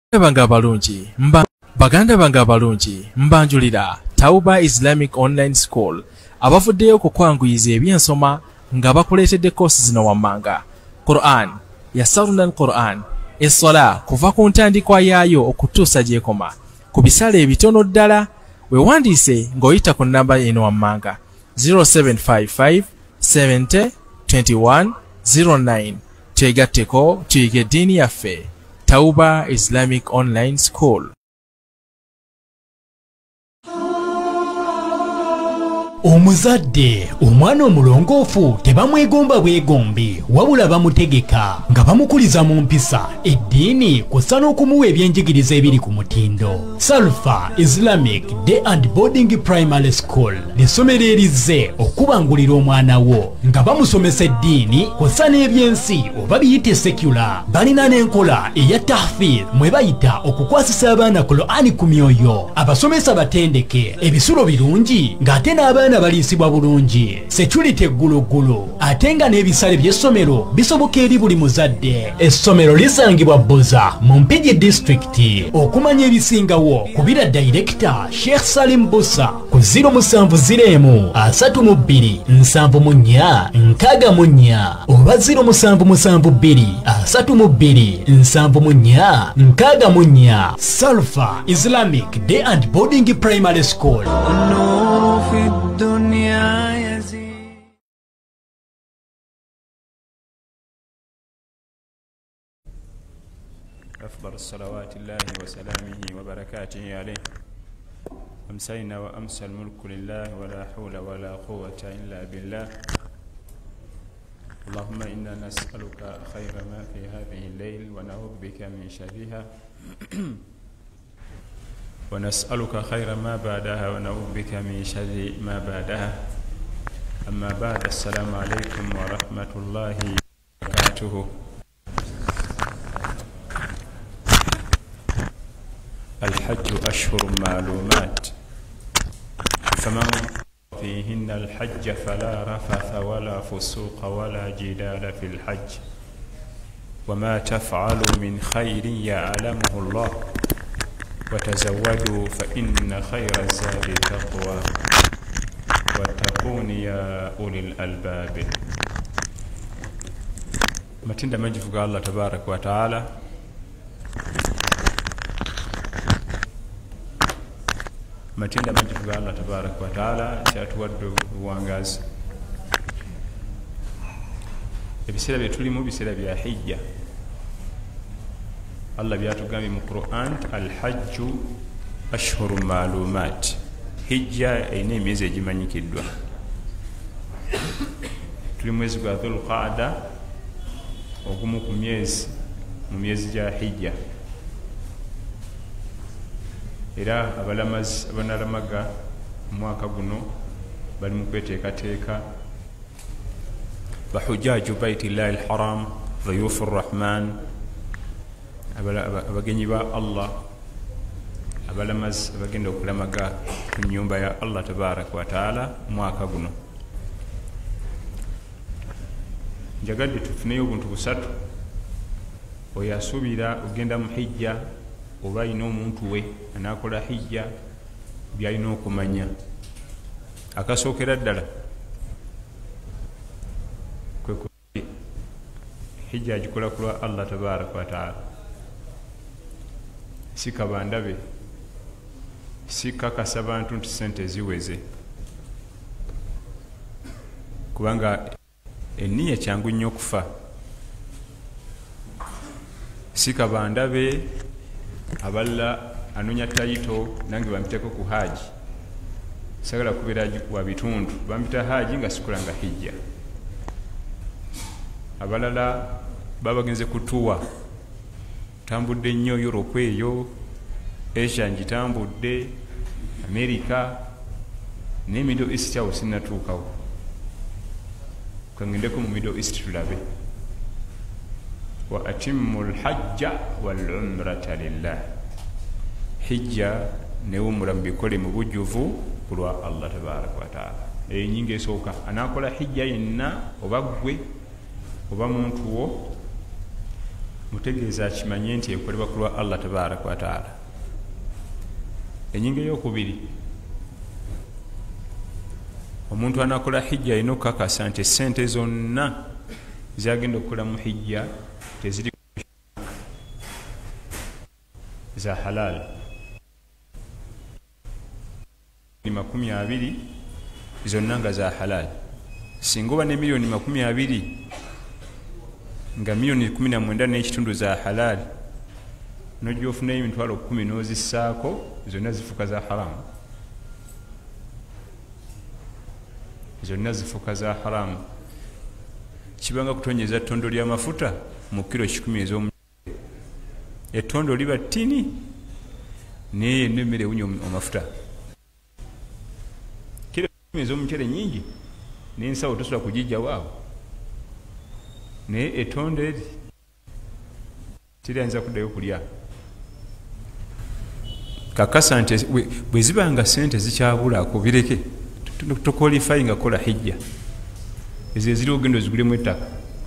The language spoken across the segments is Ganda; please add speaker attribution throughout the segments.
Speaker 1: Baganda bange abalungi mbanjulira Tauba Islamic Online School abafuddeyo okukwanguyiza ebyensoma nga bakuleetedde course zino wammanga: Quran, Yasaruna al-Quran, Essala kuva ku ntandikwa yaayo okutuusa gy'ekoma ku bisale ebitono ddala. Weewandiise ng'oyita ku nnamba eno wammanga 0755 70 21 09. Twegatteko tuyige eddiini yaffe. Tauba Islamic Online School.
Speaker 2: Omuzadde omwana omulongoofu tebamwegomba bwegombi wabula bamutegeka nga bamukuliza mu mpisa eddiini kussa n'okumuwa ebyenjigiriza ebiri ku mutindo. Salfa Islamic Day and Boarding Primary School ly'essomero erizze okubangulira omwana wo nga bamusomesa eddiini kussa n'ebyensi oba biyite secular. Balina n'enkola eya tahfiz mwe bayita okukwasisa abaana Qur'ani ku myoyo. Abasomesa batendeke, ebisulo birungi ng'ate n'abaana baliisibwa bulungi. Security eggulugulu ate nga n'ebisale by'essomero bisoboka eri buli muzadde. Essomero lisangibwa Buza mu Mpigi District. Okumanya ebisingawo kubira Director Sheikh Salim Busa ku 0701 32 74 64 oba 0772 32 74 64. Salfa Islamic Day and Boarding Primary School.
Speaker 3: أفضل الصلوات الله وسلامه وبركاته عليه. أمسينا وأمسى الملك لله ولا حول ولا قوة إلا بالله. اللهم إنا نسألك خير ما في هذه الليل ونعوذ بك من شرها ونسألك خير ما بعدها ونعوذ بك من شر ما بعدها. أما بعد، السلام عليكم ورحمة الله وبركاته. الحج أشهر معلومات، فمن فيهن الحج فلا رفث ولا فسوق ولا جدال في الحج، وما تفعل من خير يعلمه الله، وتزودوا فإن خير الزاد التقوى واتقون يا أولي الألباب. متند مجفق الله تبارك وتعالى matinda majifuga Allah tabarak wa taala kyatuwadde obuwangazi. Ebiseera bye tulimu biseera bya hijja. Allah byatugambye mu Quran, al-hajju ashhuru maalumat, hijja eyina emyezi egimanyikiddwa. Tuli mwezi gwa Dhul-Qaada, ogumu ku myezi mu myezi gya hijja. Era abalamazi abanalamaga omwaka guno bali mu kweteekateeka. Bahujjaju baitillahi al-haram, dhuyufu rrahman, abagenyi ba Allah, abalamazi abagenda okulamaga ku nnyumba ya Allah tabaraka wa taala omwaka guno. Njagadde tufuneyo obuntu busatu. Oyo asuubira ogenda mu hijja oba alina omuntu we anaakola hijja byalina okumanya. Akasookera ddala hijja agikola ku lwa Allah tabaraka wa taala, si kabandabe, si kakasa bantu nti sente ziweze, kubanga enniya kyangu nnyo okufa. Si kabandabe abalala anonya tayito nange bamiteeko ku haji, sagala kubeera wa bitundu, bambita haji nga sikulanga hijja. Abalala babagenze kutuwa, tambudde nnyo Europe eyo, Asia njitambudde, America ne Middle East awo sinnatuukawo, kangendeko mu Middle East tulabe. Wa atimmu al-hajja wal-umrata lillah, hijja ne umra mbikole mu bujjuvu ku lwa Allah tabaraka wa taala. Enyinga esooka anaakola hijja yenna, oba gwe oba muntu wo mutegeeza akimanye nti ekolebwa ku lwa Allah tabaraka wa taala. Enyinga ey'okubiri, omuntu anakola hijja alina okukakasa nti sente zonna zagenda okukola mu hijja teziri za halal. 20 zonna nga za halal. Singa oba ne miliyoni 20 nga miliyoni 19 n'ekitundu za halal, nojja ofunayo emitwalo 10 n'ozissaako, zonna zifuuka za haramu. Zonna zifuuka za haramu. Kibanga kutonyeza ttondo ly'amafuta mu kilo 10 ez'omu ettondo liba ttini naye emmere ewunya amafuta. Kilo 10 ez'omuceere nyingi n'ensawo tosobola kugijja waawo, naye ettondo eri tiriyinza kuddayo kulya. Kakasa nti bwe zibanga sente zikyabulako bireke, tokwalifayinga kola hijja. Ezo eziri ogenda ozigulemu ettaka.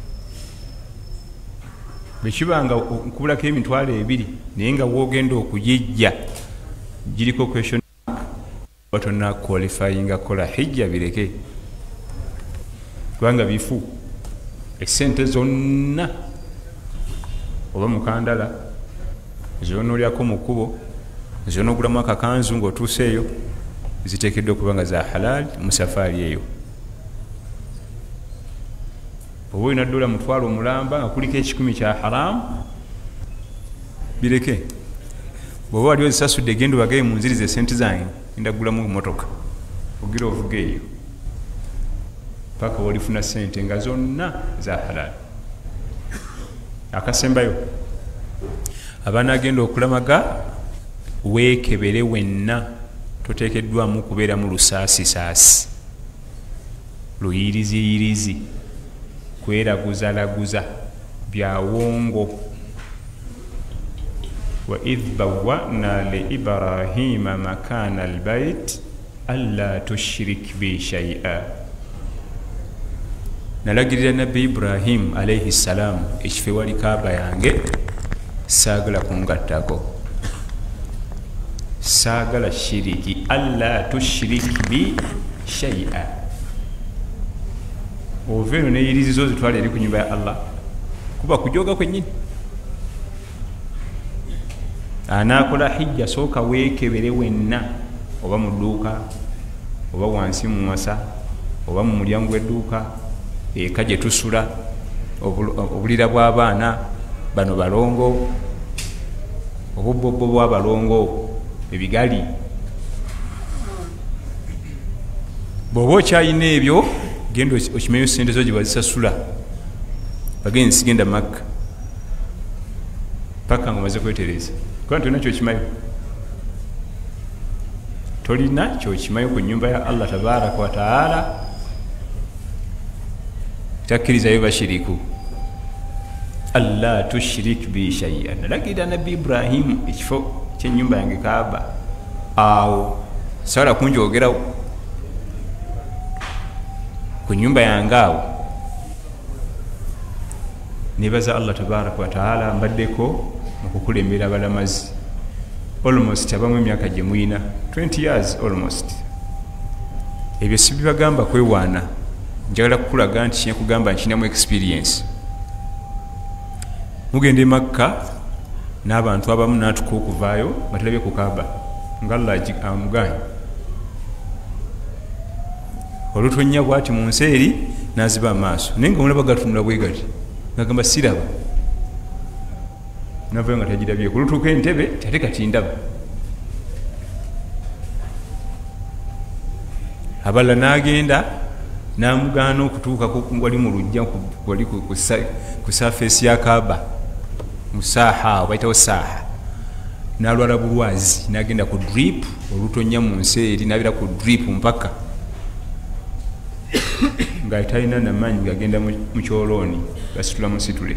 Speaker 3: Bwe kibanga nkubulako emitwalo 2 naye nga woogenda okugijja giriko question mark, tonna qualifyinga kola hijja, bireke. Kubanga bifu esente zonna oba mukandala zonolyako mu kkubo, zonogulamu akakanzu ng'otuuseeyo, ziteekeddwa okuba nga za halal mu safaari eyo. Oba olina dola mutwalo mulamba nga kuliko 10 kya haramu, bireke. Bw'oba wali ozisasudde genda obagaye mu nzirize sente zange ndagulamu emmotoka, ogira ovuga eyo paka walifuna sente nga zonna za halal. Akasembayo, abaana agenda okulamaga weekebere wenna, toteekeddwamu kubeera mu lusaasisaasi, luyirizi, kweraguzalaguza, byawongo. Wa idh bawwa'na li Ibrahima makana albayt alla tushrik bi shay'a. Nalagirira nabbi Ibrahim alayhi salam ekifo ewali Kaaba yange saagala kungattako, saagala shiriki, alla tushrik bi shay'a. Ova eno neyirizizo zitwala eri ku nyumba ya Allah, kuba kujoga kwennyini. Anaakola hijja sooka weekebere wenna, oba mu dduuka, oba wansi mu mwasa, oba mu mulyango gw'edduuka, eka gye tusula, obulira bw'abaana bano balongo, obubbobbo bw'abalongo, ebigali. Bw'oba okyayina ebyo, genda okimenyo sente zo gye bazisasula, bagenda sigenda Makka paka nga omaze kwetereza. Kuba tolina kyokimayo, tolina kyokimayo ku nnyumba ya Allah tabaraka wa taala. Takkirizayo bashiriku, alla tushrik bi shay'an. Nalagirira nabbi Ibrahim ekifo ky'ennyumba yange Kaaba, awo saala kunjogerawo ku nnyumba yange awo. Nebaza Allah tabaraka wa taala mbaddeko okukulembera abalamazi almost abamu emyaka gye muyina 20 years almost. Ebyo sibibagamba kwewaana, njagala kukulaga nti kyekugamba nkinamu experience. Mugenda e Makka n'abantu abamu n'atuka okuvaayo batalabye ku Kaaba nga Allah amuganye. Olutonya bw'ati mu nsi eri n'aziba amaaso, naye nga mulaba gatunula bwe gati ngagamba siraba, navayo nga tagirabye. Ku lutuuka entebe ate kati ndaba. Abalala n'agenda n'amugaana okutuuka wali mu lujja, wali ku safeesi ya Kaaba, mu saaha bayitawo saaha, n'alwala bulwazi n'agenda ku drip. Olutonya mu nsi eri n'abira ku drip mpaka nga talina namaanyi gagenda mu kyolooni, basitula musitule.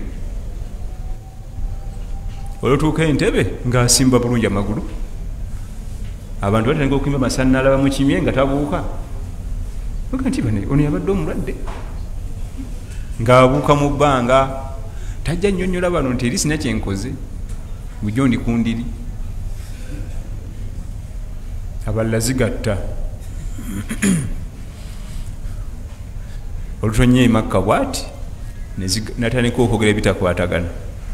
Speaker 3: Olutuuka entebe ng'asimba bulungi amagulu. Abantu batandika okuyimba masana n'alaba mu kimye nga tabuuka. Oga nti bane ono yabadde omulwadde ng'abuuka mu bbanga. tajja nnyonnyola bano nti eri sina kyenkoze bujo ndi kundiri abalala zigatta olutonye emakka bwati natandika okwogera ebitakwatagana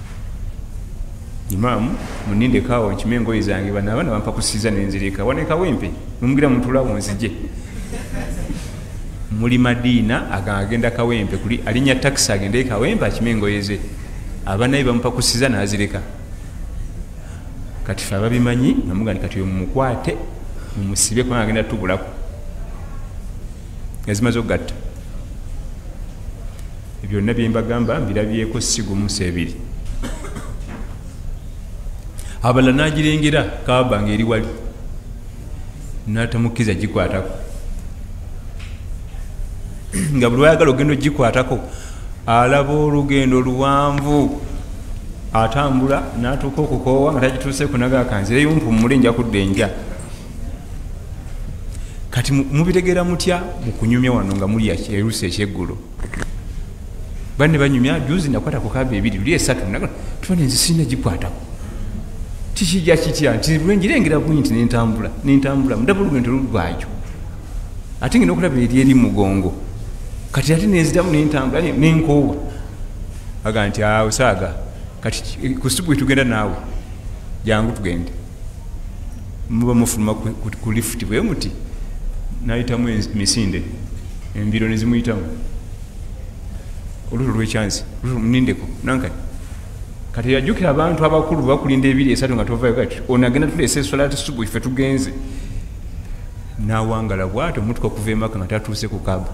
Speaker 3: imaamu munindekaawo nkime engoye zange bano abaana bampakusiza nenzireka wanekawempe mumugira mutulawo nzije muli madiina agenda kawempe kuli alinya takisi agende kawempe akime engoye ze abanaye bamupakusiza nazireka kati fe ababimanyi namuga kati oyo mumukwate mumusibe kubanga agenda tubulako ezimaze okugatta byonna byembagamba mbirabyeko sigumusa ebiri abalala nagirengera kabanga eri wali natamukiza gikwatako nga buli wayagala ogenda ogikwatako alaba olugendo luwanvu atambula natuuka okukoowa nga tagituuse kunaga akanzira yumpumule nja kudda enja kati mubitegeera mutya mukunyumya wano nga muli erusi ekyeggulo banne banyumya juzi nakwata ku kaba ebiri luli esatu tubone nzisina gikwatako tikijja kitya nti lwenjirengera bwi nti nentambula mudaba olugendo lulwayo ate ngenda okulaba eri eri mugongo kati ate nenziramu nentambula nenkoowa aga nti osaaga kati kusibu wetugenda naawe jangu tugende muba mufuluma ku lifuti bwe muti nayitamu emisinde embiro nezimuyitamu olulo lwekyansi munindeko nankani kati yajjukira abantu abakulu bakulinda ebiri esatu nga tovayo kati ono agenda tuleesa esolati subu ife tugenze nawangala bwati omutuka okuva emaka nga tatuuse ku kaba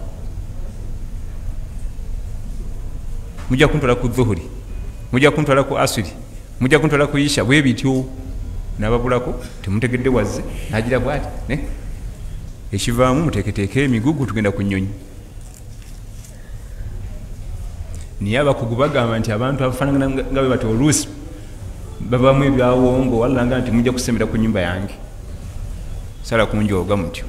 Speaker 3: mujja kuntwala ku dhuhuri mujja kuntwala ku asiri mujja kuntwala ku isha bwe bityo nababulako temutegedde wazze nagira bwati ekivaamu muteeketeeke emigugu tugenda ku nnyonyi niye abakugu bagamba nti abantu abafaanagana nga bwe bati oluusi babamu ebyawongo walanga nti mujja kusembera ku nyumba yange sala kunjooga mutyo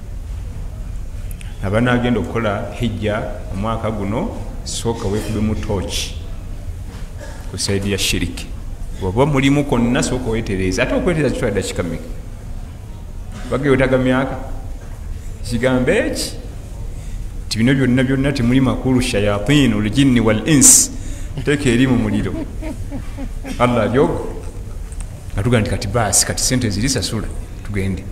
Speaker 3: abanagenda okukola hijja omwaka guno sooka weekube mu tooki ku saidi ya shiriki oba mulimu konna sooka weetereeza ate okwetereeza kitwala dakiika mmeka bagewetaga myaka kigambo eki ti bino byonna temuli makulu shayatin oljinni wal ins teeka eri mu muliro allah alyogo nga tugaa nti kati baasi kati sente zirisasula tugende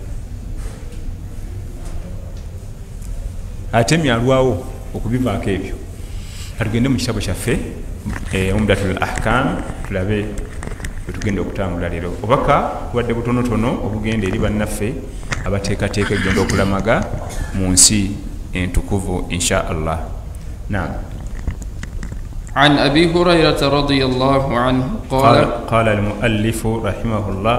Speaker 3: ate myalwawo okubivaako ebyo katugende mu kitabo kyaffe umdatul ahkam tulabe wetugenda okutambula leero obaka wadde butonotono obugenda eri bannaffe abateekateeka egenda okulamaga mu nsi entukuvu insha allah. Naam.
Speaker 4: عن أبي هريرة رضي الله عنه
Speaker 3: قال المؤلف رحمه الله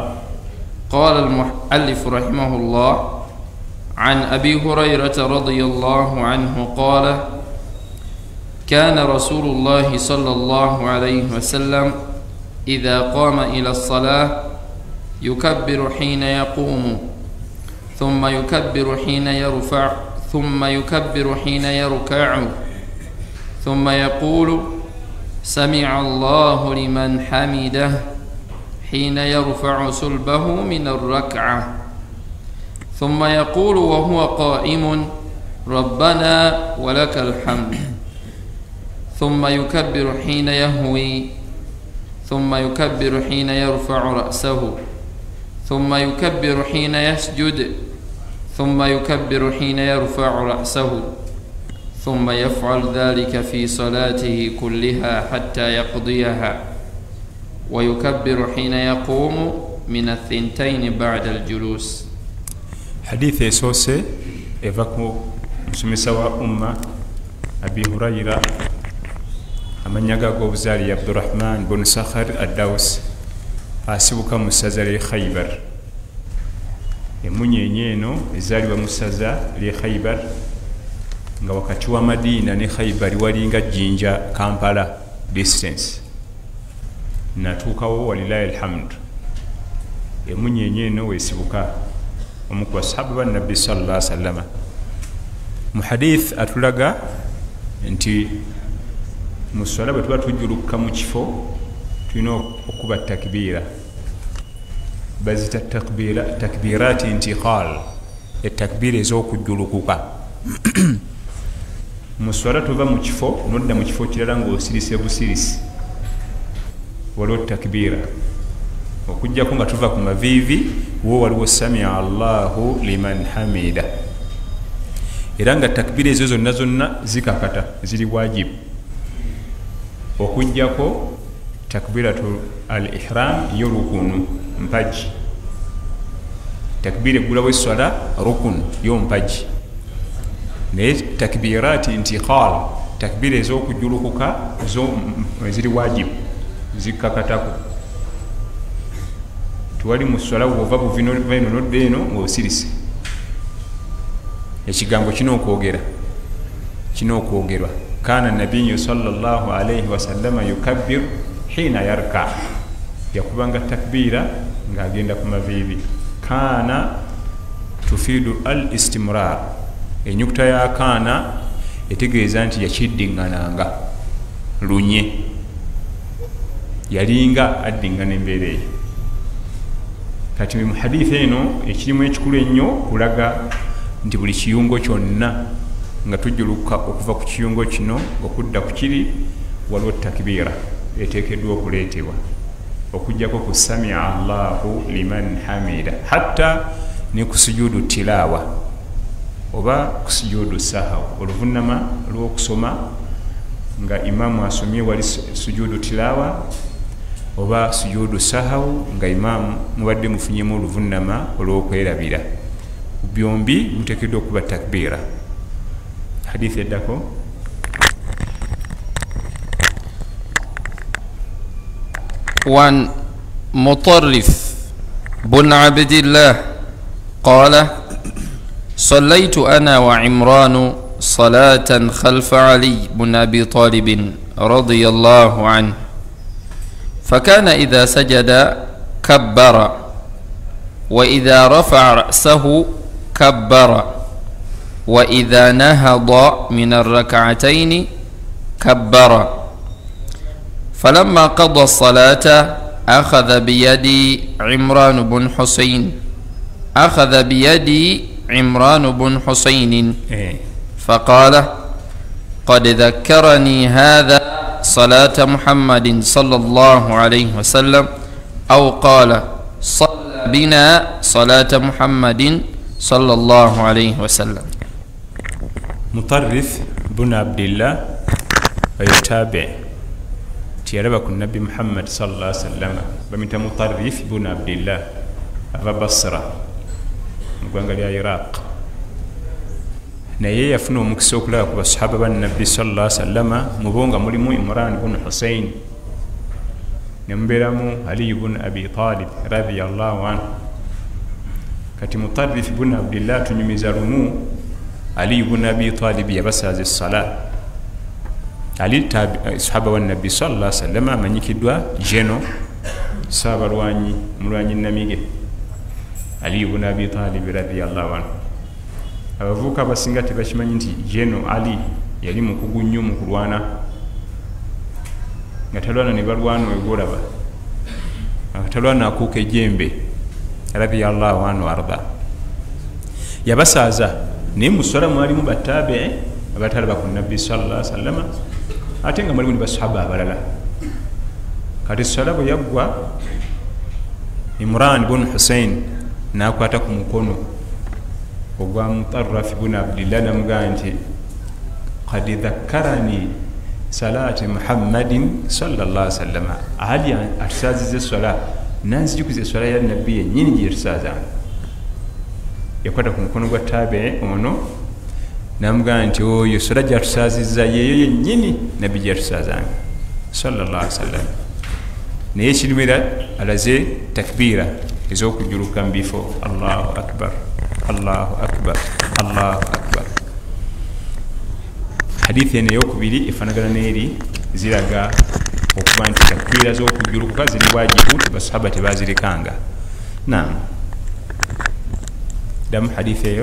Speaker 4: عن أبي هريرة رضي الله عنه قال كان رسول الله صلى الله عليه وسلم إذا قام إلى الصلاة يكبر حين يقوم ثم يكبر حين يرفع ثم يكبر حين يركع ثم يقول سمع الله لمن حمده حين يرفع صلبه من الركعة ثم يقول وهو قائم ربنا ولك الحمد ثم يكبر حين يهوي ثم يكبر حين يرفع رأسه ثم يكبر حين يسجد ثم يكبر حين يرفع رأسه ثم يفعل ذلك في صلاته كلها حتى يقضيها ويكبر حين يقوم من الثنتين بعد الجلوس.
Speaker 3: حديث سوسي إفاكو مسمسوا أمة أبي هريرة أمن يقاقو بزاري عبد الرحمن بن سخر الدوس أسبك مسازري خيبر emunyenyeno ezaliwa musaza lye Khaybar nga wakati wa Madina ne Khaybar walinga jinja Kampala distance natuukawo walilahi alhamdu emunyenyeno wesibuka omukwa sahabu ba nabbi sallallahu alaihi wasallam mu hadith atulaga nti mu swala bwe tuba tujuluka mu kifo tulina okuba takbiira bazita takbirati intiqal etakbiira ez'okujulukuka mu swala tuva mu kifo nodda mu kifo kirala ng'osirise busirisi waliwo takbiira okujjako nga tuva ku maviivi wo waliwo samia allahu liman hamida era nga takbiira ezo zonna zonna zikakata ziri wajibu okujjako takbiratu al ihram yo rukunu mpaji takbira egulawo esswala rukun yo mpaji naye takbirati intiqal takbira ez'okujulukuka zo ziri wajibu zikakatako tuwali mu swala bw'ova buvino nodda eno ng'osirise ekigambo kino okwogerwa kana nabiyu sallallahu alayhi wasallama yukabbiru hina yarka yakubanga takbira ng'agenda ku maviivi kana tufiidu al istimrar enyukuta ya kaana etegeeza nti yakiddiŋŋananga lunye yalinga addiŋŋana embeera eyo kati mu hadithi eno ekirimu ekikulu ennyo kulaga nti buli kiyungo kyonna nga tujuluka okuva ku kiyungo kino okudda ku kiri waliwo takbiira eteekeddwa okuleetebwa okujjako ku samia allahu liman hamida hatta ne ku sujudu tilaawa oba ku sujudu sahaw oluvunnama lw'okusoma nga imaamu asomye wali sujudu tilaawa oba sujudu sahaw nga imaamu mubadde mufunyemu oluvunnama olw'okwerabira byombi muteekeddwa okuba takbiira hadithi eddako
Speaker 4: وعن مطرف بن عبد الله قال صليت أنا وعمران صلاة خلف علي بن أبي طالب رضي الله عنه فكان إذا سجد كبر وإذا رفع رأسه كبر وإذا نهض من الركعتين كبر فلما قضى الصلاة أخذ بيدي عمران بن حسين فقال قد ذكرني هذا صلاة محمد صلى الله عليه وسلم أو قال صلى بنا صلاة محمد صلى الله عليه وسلم.
Speaker 3: مطرف بن عبد الله ويتابع تيربك النبي محمد صلى الله عليه وسلم بمت مطرف بن عبد الله أبا بصرة مقانقل يا عراق naye yafuna omukisa okulaba ku basahaba bannabbi sallallahu alaihi wasallama mubonga mulimu Imran ibn Husayn nembeeramu Ali ibn Abi Talib radiyallahu anhu kati Mutarrif ibn Abdillah tunyumiza lumu Ali ibn Abi Talib yabasaza essala Ali sahaba wannabbi sallallahu alaihi wasallama amanyikiddwa jeno saabalwanyi mulwanyi namige Ali ibn Abi Talib radiyallahu anhu abavuka basinga tebakimanyi nti jeno Ali yali mukugu nnyo mu kulwana nga talwana ne balwana ogolaba talwana akuuka ejjembe radiyallahu anhu arda yabasaaza naye mu swala mwalimu battabe abatalaba ku nabbi sallallahu alaihi wasallam ate nga mwalimu ne basahaba abalala kati swala bwe yaggwa Imran ibn Husayn n'akwata ku mukono ogwa Mutarraf ibn Abdillah namugamba nti qad dhakkarani salati Muhammadin sallallahu alaihi wasallam ali atusazize swala nanzijukiriza swala ya nabbi yennyini gye yatusaza yakwata ku mukono gwa tabe ono namugamba nti oyo swala gyatusaziza yeyo yennyini nabbi gye yatusaza sallallahu alaihi wasallam naye kirimira alaze takbira ez'okujuluka mu bifo Allahu akbar Allahu akbar Allahu akbar. Hadithi eno eyokubiri efaanagana n'eri ziraga okuba nti takbira z'okujuluka ziri wajibu basahaba tebazirikanga. Naam, damu hadithi eyo.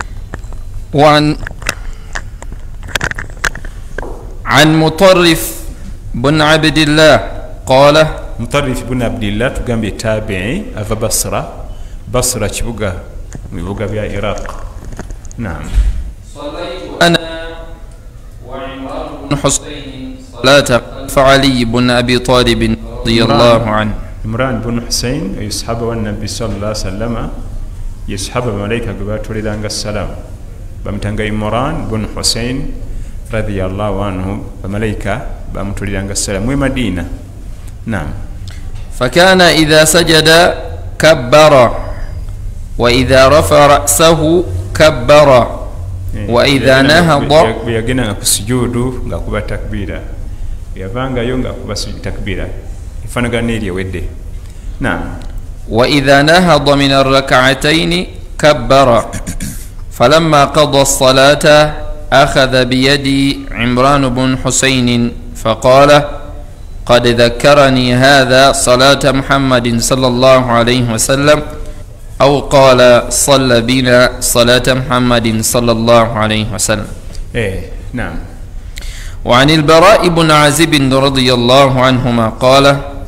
Speaker 4: عن مطرف بن عبد الله قال
Speaker 3: مطرف بن عبد الله تقام تابعي أفا بصرة كبقى مبقى بها العراق. نعم.
Speaker 4: صليت أنا وعمران بن حسين صلاة فعلي بن أبي طالب رضي الله عنه.
Speaker 3: عمران بن حسين يصحب النبي صلى الله عليه وسلم يصحب ملائكة قبات ولدان السلام بمتنغ عمران بن حسين رضي الله عنه بملائكة بمتولدان السلام ومدينة. نعم.
Speaker 4: فكان إذا سجد كبر وإذا رفع رأسه كبر وإذا نهض
Speaker 3: بيجينا كسجود غاكوبا تكبيرا يفانغا يونغا كوبا تكبيرا فنغانيلي ودي. نعم.
Speaker 4: وإذا نهض من الركعتين كبر فلما قضى الصلاة أخذ بيدي عمران بن حسين فقال قد ذكرني هذا صلاة محمد صلى الله عليه وسلم أو قال صلى بنا صلاة محمد صلى الله عليه وسلم.
Speaker 3: نعم.
Speaker 4: وعن البراء بن عازب رضي الله عنهما قال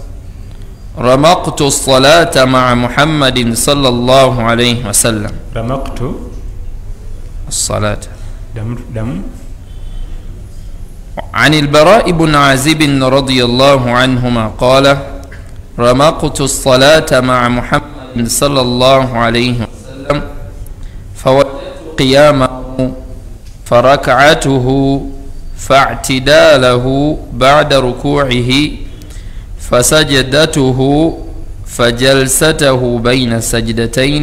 Speaker 4: رمقت الصلاة مع محمد صلى الله عليه وسلم.
Speaker 3: رمقت
Speaker 4: الصلاة
Speaker 3: دم.
Speaker 4: عن البراء بن عازب رضي الله عنهما قال رمقت الصلاة مع محمد صلى الله عليه وسلم فوجدت قيامه فركعته فاعتداله بعد ركوعه فسجدته فجلسته بين السجدتين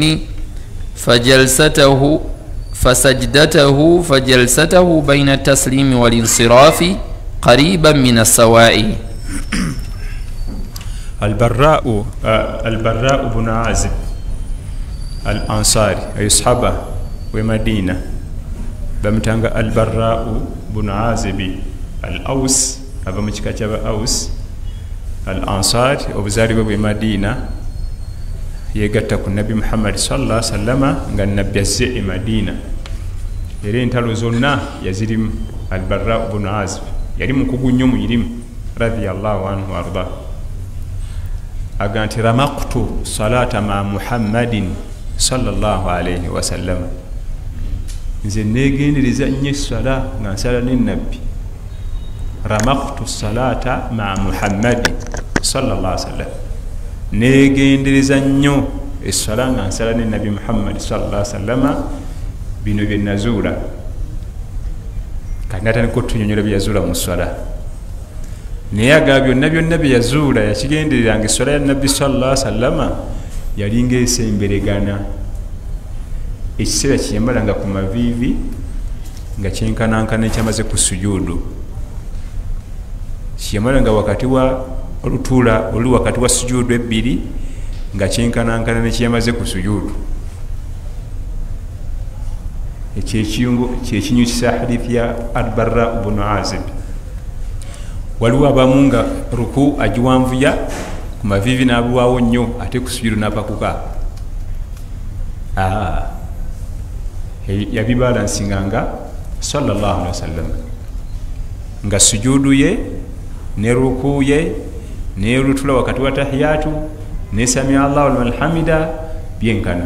Speaker 4: فجلسته بين التسليم والانصراف قريبا من السواء.
Speaker 3: البراء بن عازب الأنصاري يصحبه ومدينة بمتانغ البراء بن عازب الأوس أبا مشكاتب أوس الأنصار وبزاري بمدينة يغتا النبي محمد صلى الله عليه وسلم غن نبي زي مدينة يرين تالو زولنا يزيدم البراء بن عازب يريم كوغو نيوم يريم رضي الله عنه وارضاه أغانتي رمقت صلاة مع محمد صلى الله عليه وسلم نزل نيجين رزقني الصلاة نسأل النبي رمقت الصلاة مع محمد صلى الله عليه وسلم نيجين رزقني الصلاة نسأل النبي محمد صلى الله عليه وسلم بنو بالنزولة كان نتنكت نيجي بيزولة مصلاة niyaga byonna yazuula yakigendereranga essola ya nabbi sallallahu alaihi wasallam yalinga esemberegana ekiseera kiyamalanga ku maviivi nga kyenkanankana ekyamaze ku sujuudu kiyamalanga wakati wa olutuula oli wakati wa sujuudu ebbiri nga kyenkanankana nekyamaze ku sujuudu kyekinyukisa hadithi ya Al-Barra ibn Azib. Waliwo abamu nga ruku agiwanvuya ku mavivi n'abuwaawo nnyo ate ku sujuudu n'apakuka. Yabibalansinga sallallahu alaihi wasallam nga sujuudu ye ne ruku ye ne lutula wakati wa tahiyatu ne samia Allahu liman hamida byenkana.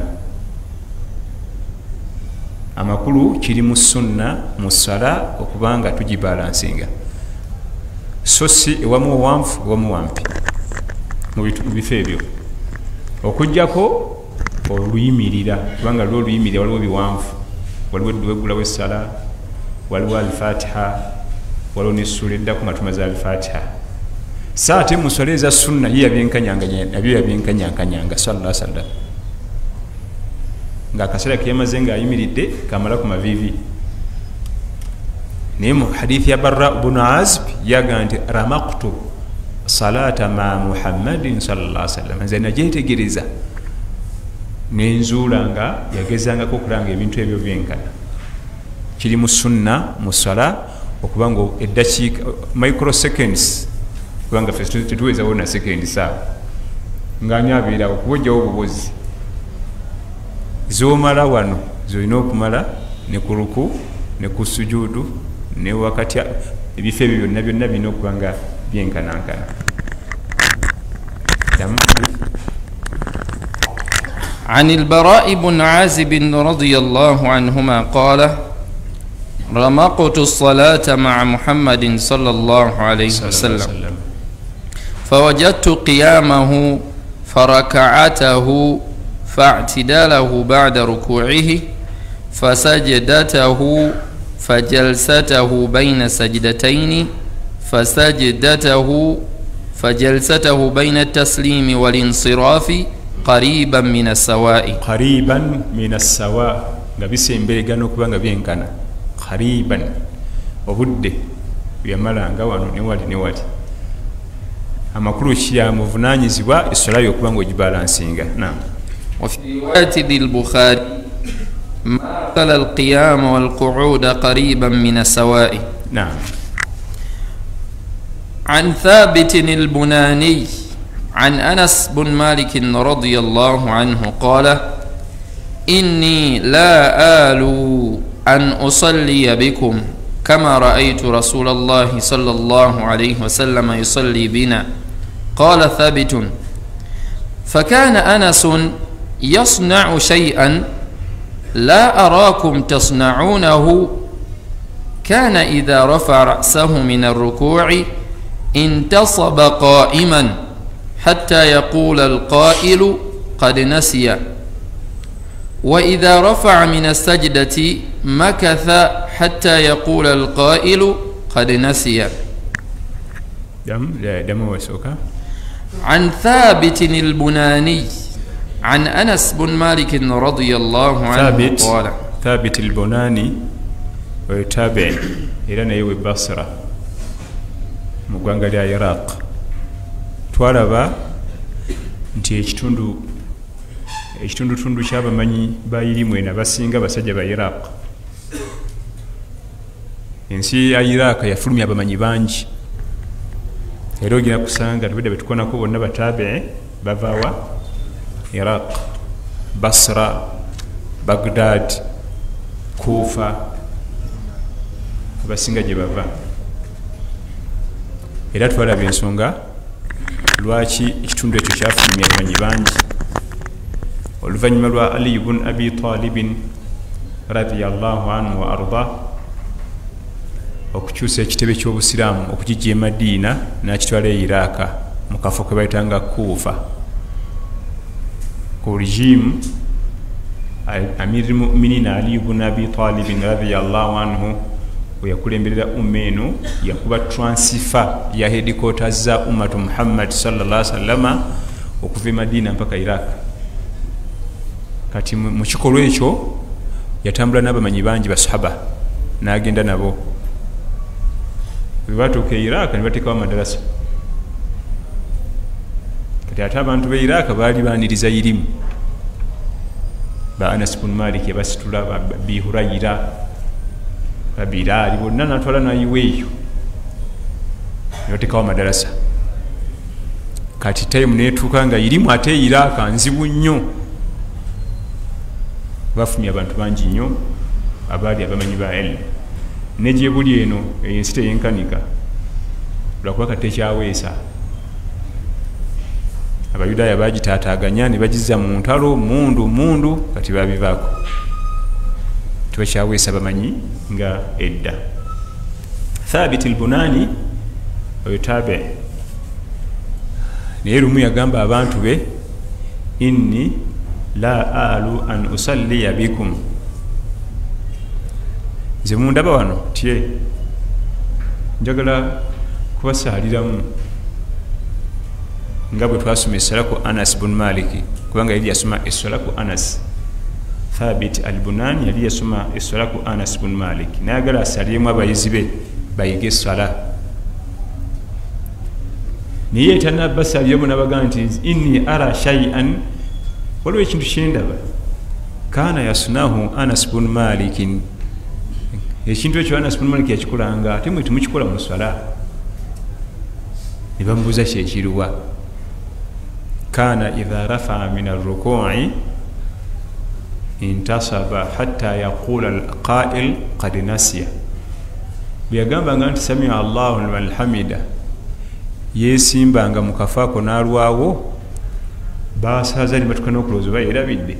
Speaker 3: Amakulu kiri mu sunna mu ssala okubanga tugibalansinga. So si ewamu wanfu ewamu wampi mu bifo ebyo okujjako oluyimirira kubanga lwo oluyimirira waliwo biwanvu waliwo edduwegula w'essala waliwo al-Fatiha waliwo n'essula eddaku nga tumaze al-Fatiha so ate mu nswala eza sunna ye yabyenkanyankanyanga sallallahu alaihi wasallam ng'akaseera keyamaze ng'ayimiridde kamala ku maviivi. Naye mu hadithi ya Barra ibn Azib yaga nti ramaqtu salata ma Muhammadin sallallahu alaihi wasallam nze nagyetegereza nenzuula nga yagezangako okulanga ebintu ebyo byenkana. Kiri mu sunna mu ssala okuba nga eddakiika microseconds kubanga ffe tetuwezawo na seconds awo ng'ani abeerawo kubojjawo obubozi zoomala wano zolina okumala ne ku ruku ne ku sujuudu ne wakati ebifo ebyo byonna birina okuba nga byenkanankana.
Speaker 4: عن البراء بن عازب رضي الله عنهما قال رمقت الصلاة مع محمد صلى الله عليه وسلم فوجدت قيامه فركعته فاعتداله بعد ركوعه فسجدته فجلسته بين سجدتين فجلسته بين التسليم والانصراف قريبا من السواء.
Speaker 3: قريبا من السواء ngabisemberegana okuba nga byenkana. قريبا obudde byamalanga wano ne wali amakulu kyamuvunanyizibwa essola yokuba nga ogibalansinga.
Speaker 4: وفي رواية للبخاري ما قال القيام والقعود قريبا من السواء.
Speaker 3: نعم.
Speaker 4: عن ثابت البناني عن أنس بن مالك رضي الله عنه قال إني لا آل أن أصلي بكم كما رأيت رسول الله صلى الله عليه وسلم يصلي بنا. قال ثابت فكان أنس يصنع شيئا لا أراكم تصنعونه كان إذا رفع رأسه من الركوع انتصب قائما حتى يقول القائل قد نسي وإذا رفع من السجدة مكث حتى يقول القائل قد نسي. عن ثابت البناني عن أنس بن مالك رضي الله عنه قال
Speaker 3: ثابت البناني ويتابع إلى نيوي بصرة مغانغا لya Iraq twalaba nti ekitundutundu kyabamanyi bayirimu ena basinga basajja ba Iraq. Ensi ya Iraq yafulumya abamanyi bangi era ogenda kusanga tubadde betukonako bonna batabe bavawa Iraq, Basra, Baghdad, Kufa, abasinga gye bava. Era twalaba ensonga lwaki ekitundu ekyo kyafulumya abamanyi bangi. Oluvannyuma lwa Ali ibn Abi Talib radiyallahu anhu wa arda okukyusa ekitebe ky'obusiraamu okukijja e Madiina n'akitwala e Iraq mu kafo ke bayitanga Kufa ku regime Amir al-Mu'minin Ali ibn Abi Talib radiyallahu anhu yakulemberera eno yakuba transfer ya headquarters za ummatu Muhammad sallallahu alaihi wasallam okuva e Madiina mpaka Iraq. Kati mu kikolwa ekyo yatambula n'abamanyi bangi basahaba n'agenda nabo bwe batuuka e Iraq ne bateekawo amadarasa. Kati ate abantu be Iraq baali baaniriza irimu ba Anas bin Malik yabasitula Abi Hurayra ba Bilal bonna natwala nayiweeyo ne bateekawo amadarasa. Kati time neetuuka nga irimu ate Iraq nzibu nnyo bafumya abantu bangi nnyo abaali abamanyi ba ilmu negye buli eno ensi teyenkanika lwakuba kati ekyaweesa abayudaaya bagitaataaganya ne bagizza mu ntalo mundu kati babivaako tibakyaweesa bamanyi nga edda. Thabit al-Bunani oyo tabe naye lumu yagamba abantu be inni la alu an usalliya bikum nze mundaba wano tye njagala kubasaaliramu nga bwe twasoma essala ku Anas bin Malik kubanga yali yasoma essala ku Anas. Thabit al-Bunani yali yasoma essala ku Anas bin Malik nayagala asaliremu abayizi be bayige essala naye tanabbasaliremu nabaga nti inni ara shay'an waliwo ekintu kyendaba kaana yasunahu Anas bin Malik. Ekintu ekyo Anas bin Malik yakikolanga ate mwe temukikola mu swala. Ne bamubuuza kyekiruwa. Kaana idha rafa'a min ar-ruku'i intasaba hatta yaqula al-qa'il qad nasiya. Bwe yagambanga nti sami'a Allahu liman hamida yesimbanga mu kafaako n'alwawo basaaza ne batuuka n'okulowooza oba yerabidde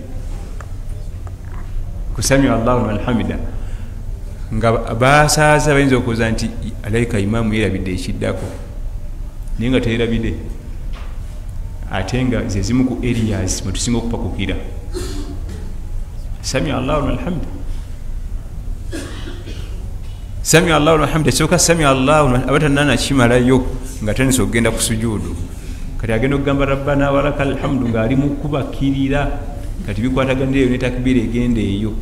Speaker 3: ku samia allahu liman hamida nga basaaza bayinza okuwooza nti alaika imaamu yerabidde ekiddako naye nga teyerabidde ate nga zezimu ku areas mwe tusinga okupakukira samia allahu liman hamida samia allahu liman hamida ekisooka samia allahu abatanana kimalayo nga tanisa okugenda ku sujuudu kati agenda okugamba rabbana walaka alhamdu ng'ali mu kubakirira kati bikwataganireyo ne takbira egenda eyo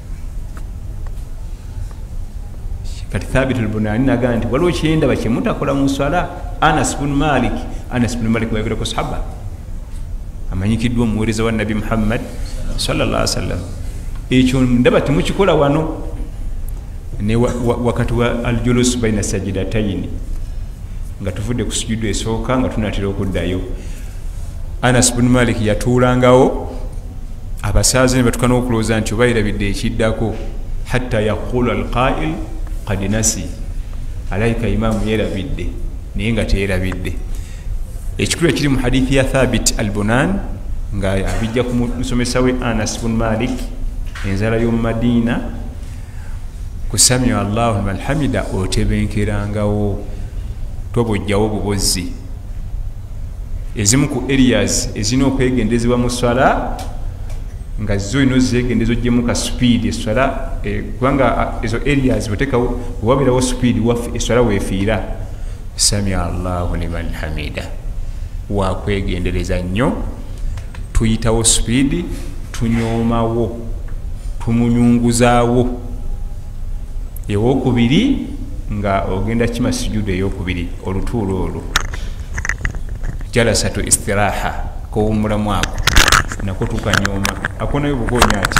Speaker 3: kati thabit al-bunani nagaa nti waliwo kyendaba kyemutakola mu swala anas bun malik wayogera ku sahaba amanyikiddwa omuweereza wa nabi muhammad sallallahu alaihi wasallam ekyo ndaba temukikola wano ne wakati wa aljulus baina sajidataini nga tuvudde ku sujudu esooka nga tunatera okuddayo anas bun malik yatuulangawo abasaazi ne batuuka n'okulowooza nti oba yerabidde ekiddako hatta yaqulu alqail qad nasi alaika imaamu yerabidde naye nga teyerabidde ekikulu ekiri mu hadithi ya thabit al-bunan nga abijja ku musomesa we anas bun malik enzala y'omu madiina ku samia allahu liman hamida otebenkerangawo tobojjawo bubozi ezimu ku areas ezina okwegendezebwa mu swala nga zo ino zegendeza ogyemu ka speed eswala kubanga ezo areas botekawo wabeerawo speed eswala weefiira samia allahu liman hamida wakwegendereza nnyo tuyitawo speed tunyoomawo tumunyunguzaawo ewokubiri nga ogenda kima sujudu eyokubiri olutuulo olwo jalasatu istiraha kowumulamu ako nako tukanyooma akonayo bugonya ati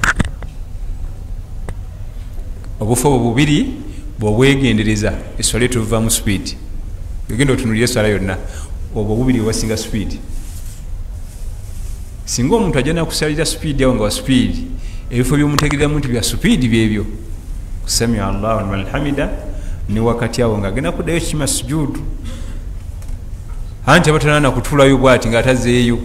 Speaker 3: obufu obwo bubiri bwobwegendereza eswala etuva mu speed ogenda otunulira eswala yonna obwo bubiri wasinga speed singa omuntu ajja nakusalira speed awo nga wa speed ebifo byomutegereramu nti bya speed byebyo kusamia allahu liman hamida ne wakati awo nga agenda kuddayo kima sujudu anti abatanana kutuulayo bwati nga atazeeyo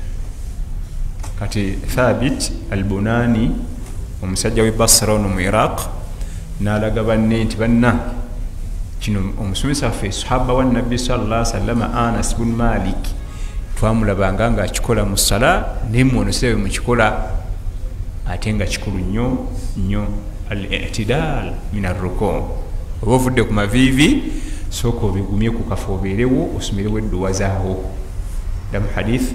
Speaker 3: kati thabit al-bunani omusajja we basra ono mu iraq n'alaga banne nti banna kino omusomesa waffe sahaba wa nabbi sallallahu alaihi wasallam anas bun malik twamulabanga nga akikola mu sala nemwonoserawe mukikola ate nga kikulu nnyo nnyo al-i'tidal min ar-ruku oba ovudde ku maviivi sooka obigumye ku kafo obeerewo osomerewo edduwa zaawo damu hadith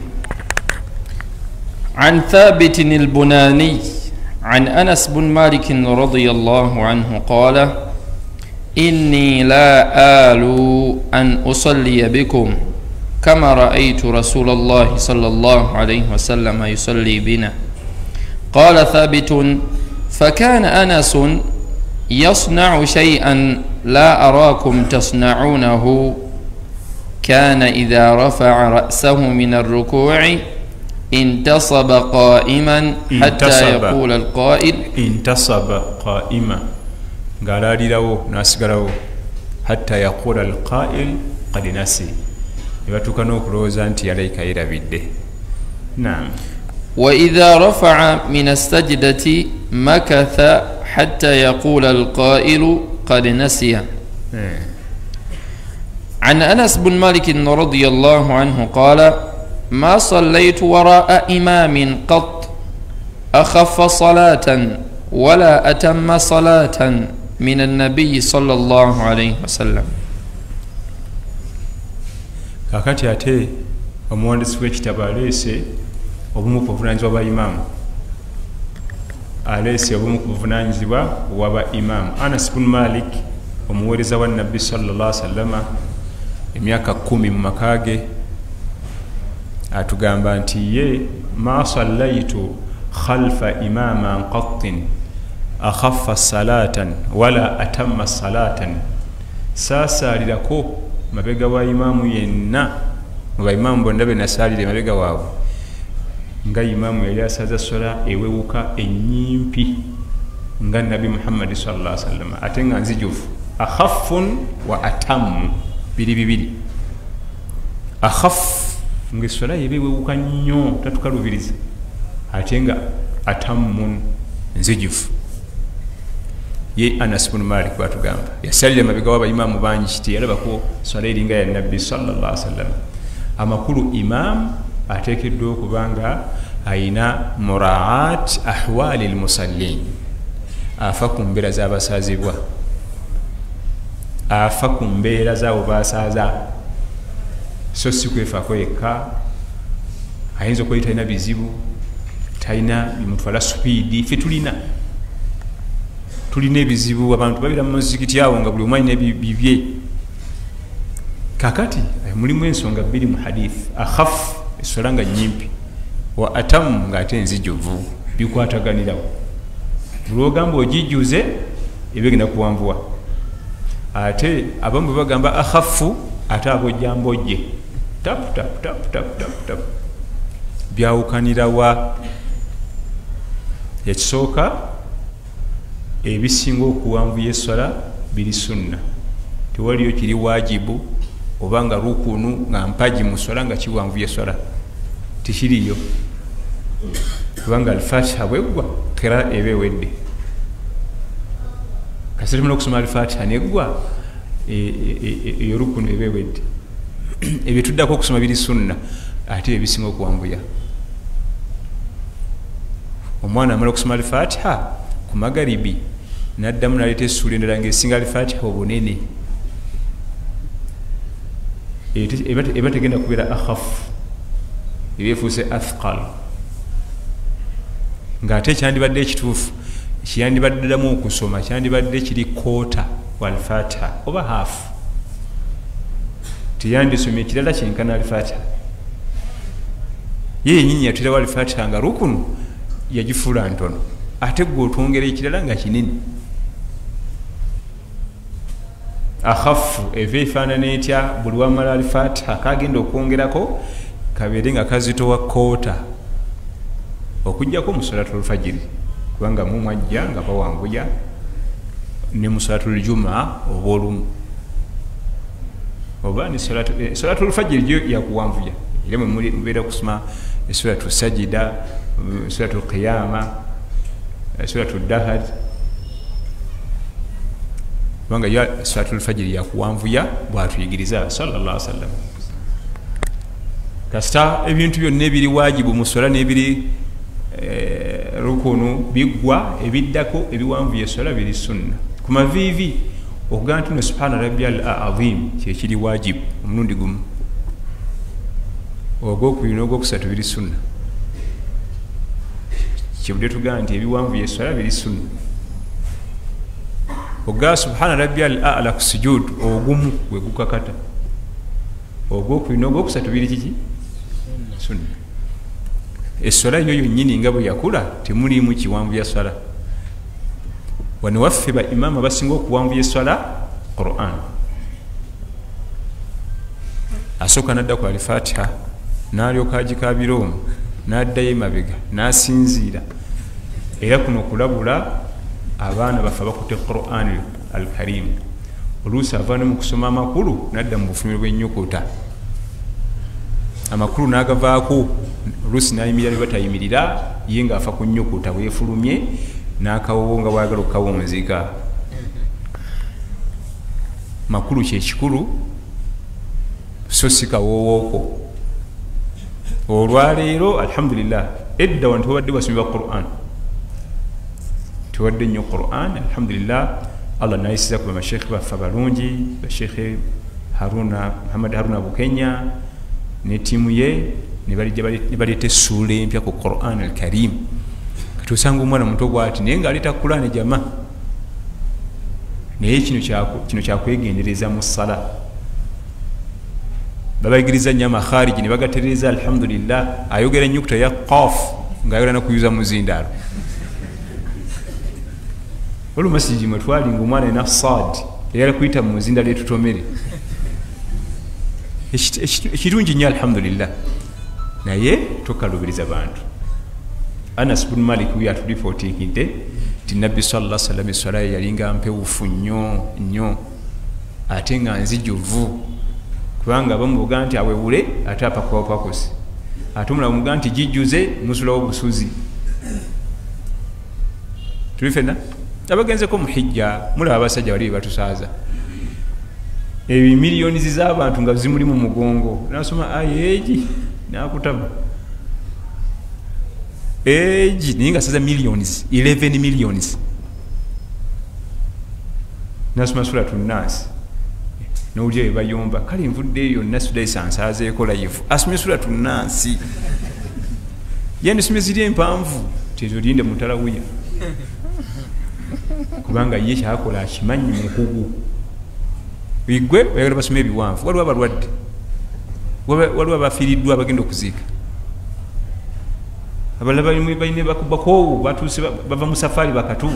Speaker 4: عن ثابت البناني عن أنس بن مالك رضي الله عنه قال إني لا آل أن أصلي بكم كما رأيت رسول الله صلى الله عليه وسلم يصلي بنا قال ثابت فكان أنس يصنع شيئا لا أراكم تصنعونه كان إذا رفع رأسه من الركوع انتصب قائما حتى يقول القائل
Speaker 3: انتصب قائما قال ناسقراو حتى يقول القائل قد نسي يبتوك نوكروزا انت عليك إلى بده نعم
Speaker 4: وإذا رفع من السجدة مكث حتى يقول القائل قد نسي عن أنس بن مالك رضي الله عنه قال ما صليت وراء إمام قط أخف صلاة ولا أتم صلاة من النبي صلى الله عليه وسلم
Speaker 3: kakati ate omuwandiisi w'ekitabo aleese obumu ku buvunanyizibwa bwa imaamu aleese obumu ku buvunanyizibwa bwaba imaamu anas bun malik omuweereza wa nabbi sallallahu alaihi wasallama emyaka 10 mu makaage atugamba nti ye ma sallaitu khalfa imaman qattin akhaffa salatan wala atamma salatan sasaalirako mabega wa imaamu yenna muba imaamu bonna be nasaalire mabega waabwe nga imaamu yali asaza sola ewewuka ennyimpi nga nabi muhammadi sallallahu alaihi wasallam ate nga nzijufu akhaffun wa atammu biri bibiri akhaf ngaessola yebewewuka nnyo tatukalubiriza ate nga atammun nzijufu. Ye Anas ibn Malik batugamba yasalira mabega w'abayimaamu bangi kiti yalabako swala eringa ya nabbi sallallahu alaihi wasallam. Amakulu imam ateekeddwa okubanga ayina muraat ahwali almusallin, afa ku mbeera z'abasazibwa, afa ku mbeera zaabo basaaza, so si kwefaako yekka. Ayinza okuba talina bizibu, talina bimutwala supiidi. Ffe tulina ebizibu, abantu babira mu muzikiti awo nga buli omu alina bibye. Kakati mulimu ensonga bbiri mu hadith, akhaf essola nga nyimpi, wa atamu ng'ate enzijuvu, bikwataganirawo. Buli ogamba ogijuze ebigenda kuwanvuwa. Ate abamu bwe bagamba akhafu, ate abojja mbojje tap tap tap tap tap tap, byawukanirawa. Ekisooka ebisinga okuwanvuya essola biri sunna, tewaliyo kiri wajibu oba nga rukunu nga mpaji mu ssola nga kiwanvuya essola, tikiriyo. Kubanga al-Fatiha bweggwa qira eba ewedde. Kasita tumala okusoma al-Fatiha neggwa eyo rukunu eba ewedde. Ebyo tuddako okusoma biri sunna, ate ebisinga okuwanvuya. Omwana amala okusoma al-Fatiha ku magaribi n'addamu n'aleeta essuula endala ng'esinga al-Fatiha obunene, eba tegenda kubeera akhafu, eba efuuse athqal. Ng'ate ekyandibadde ekituufu kyandibaddamu okusoma kyandibadde kiri koota wa al-Fatiha oba haafu, teyandisomye ekirala kyenkana al-Fatiha. Ye yennyini yatwirawo al-Fatiha nga rukunu yagifuula ntono, ate gwe otwongera ekirala nga kinini. Akhafu eva efaanana etya? Buli wamala al-Fatiha kagenda okwongerako kabeere nga kazitowa koota, okujjako mu salatul fajiri, kubanga mu mwajja nga bawanvuya, ne mu salatul jumaa oba olumu, oba ne salatul fajiri gyo yakuwanvuya. Era mwe mubeera kusoma suratu sajida, suratu qiyama, suratu dahad, kubanga ya salatul fajiri yakuwanvuya bwatuyigiriza sallallahu alaihi wasallam. Kasita ebintu byonna ebiri wajibu mu ssola n'ebiri rukunu biggwa, ebiddako ebiwanvuya essola biri sunna. Ku maviivi okugamba nti no subhana rabbiyal azim kyekiri wajibu omulundi gumu, ogwokubiri n'ogwokusatu biri sunna. Kyebudde tugamba nti ebiwanvuya essola biri sunna. Ogamba subhana rabbiyal a'la ku sujud ogumu gwe gukakata, ogwokubiri n'ogwokusatu biri kiki? Sunna. Essola yo yonnyini nga bwe yakula temuliimu kiwanvuya swala. Wano waffe ba imaama basinga okuwanvuya essola Qur'an. Asooka n'adda ku al-Fatiha n'alyoka agikaabira omwo n'addayo emabega n'asinziira. Era kuno kulabula abaana baffe bakutte Qur'an al-Karim. Oluusi ava ne mu kusoma amakulu n'adda mu bufuniro bw'ennyukuta, amakulu n'agavaako, oluusi n'ayimirira ne batayimirira, ye ng'afa ku nnyukuta bwefulumye n'akawowo nga bwagala okukawunzika. Makulu kyekikulu so si kawowooko. Olwaleero alhamdulillah, edda wano tewabadde basomebwa Qur'an, tewadde nnyo Qur'an alhamdulillah. Allah nayisiza ku bamashekhe baffe abalungi, bashekhe Muhammad Haruna Bukenya ne tiimu ye ne baleeta essuula empya ku Qur'an al-Karim. Kati osanga omwana muto bw'ati naye ng'aleeta Qur'an jama. Naye kino kyakwegendereza mu ssala. Babayigiriza nnyo amakhariji ne bagatereeza alhamdulillah. Ayogera ennyukuta ya qaf ng'ayogera n'okuyuza muzindaalo. Olumasigi mwe twali ng'omwana alina saad eyala kuyita mu muzindaalo etutomere. Ekirungi nnyo alhamdulillah, naye tokalubiriza bantu. Anas ibn Malik we atulifootingidde ti nabbi sallallahu alaihi wasallam essola ye yalinga mpewufu nnyo nnyo, ate nga nzijuvu, kubanga bamubuga nti awewule ate apakuwapakosi ate omulala bamubuga nti jijjuze musulawo busuzi tuli fena abagenzeko muhijja mulaba abasajja bali batusaaza miliyoni z'abantu nga zimuli mu mugongo nasoma ayeegi nakutama eegi naye nga saza millions 11 millions nasoma suratu Nas nowulira ebayomba kale envudde yonna sudai sansaazeeko live asomye suratu Nas yandisomye ziri empanvu tezolinde mutalawuya kubanga ye kyakola akimanyi mukugu igwe oyagala basome ebiwanvu waliwo abalwadde waliwo abafiiriddwa abagenda okuziika abalala balina bakubakoowu batuuse bava mu safaari bakatu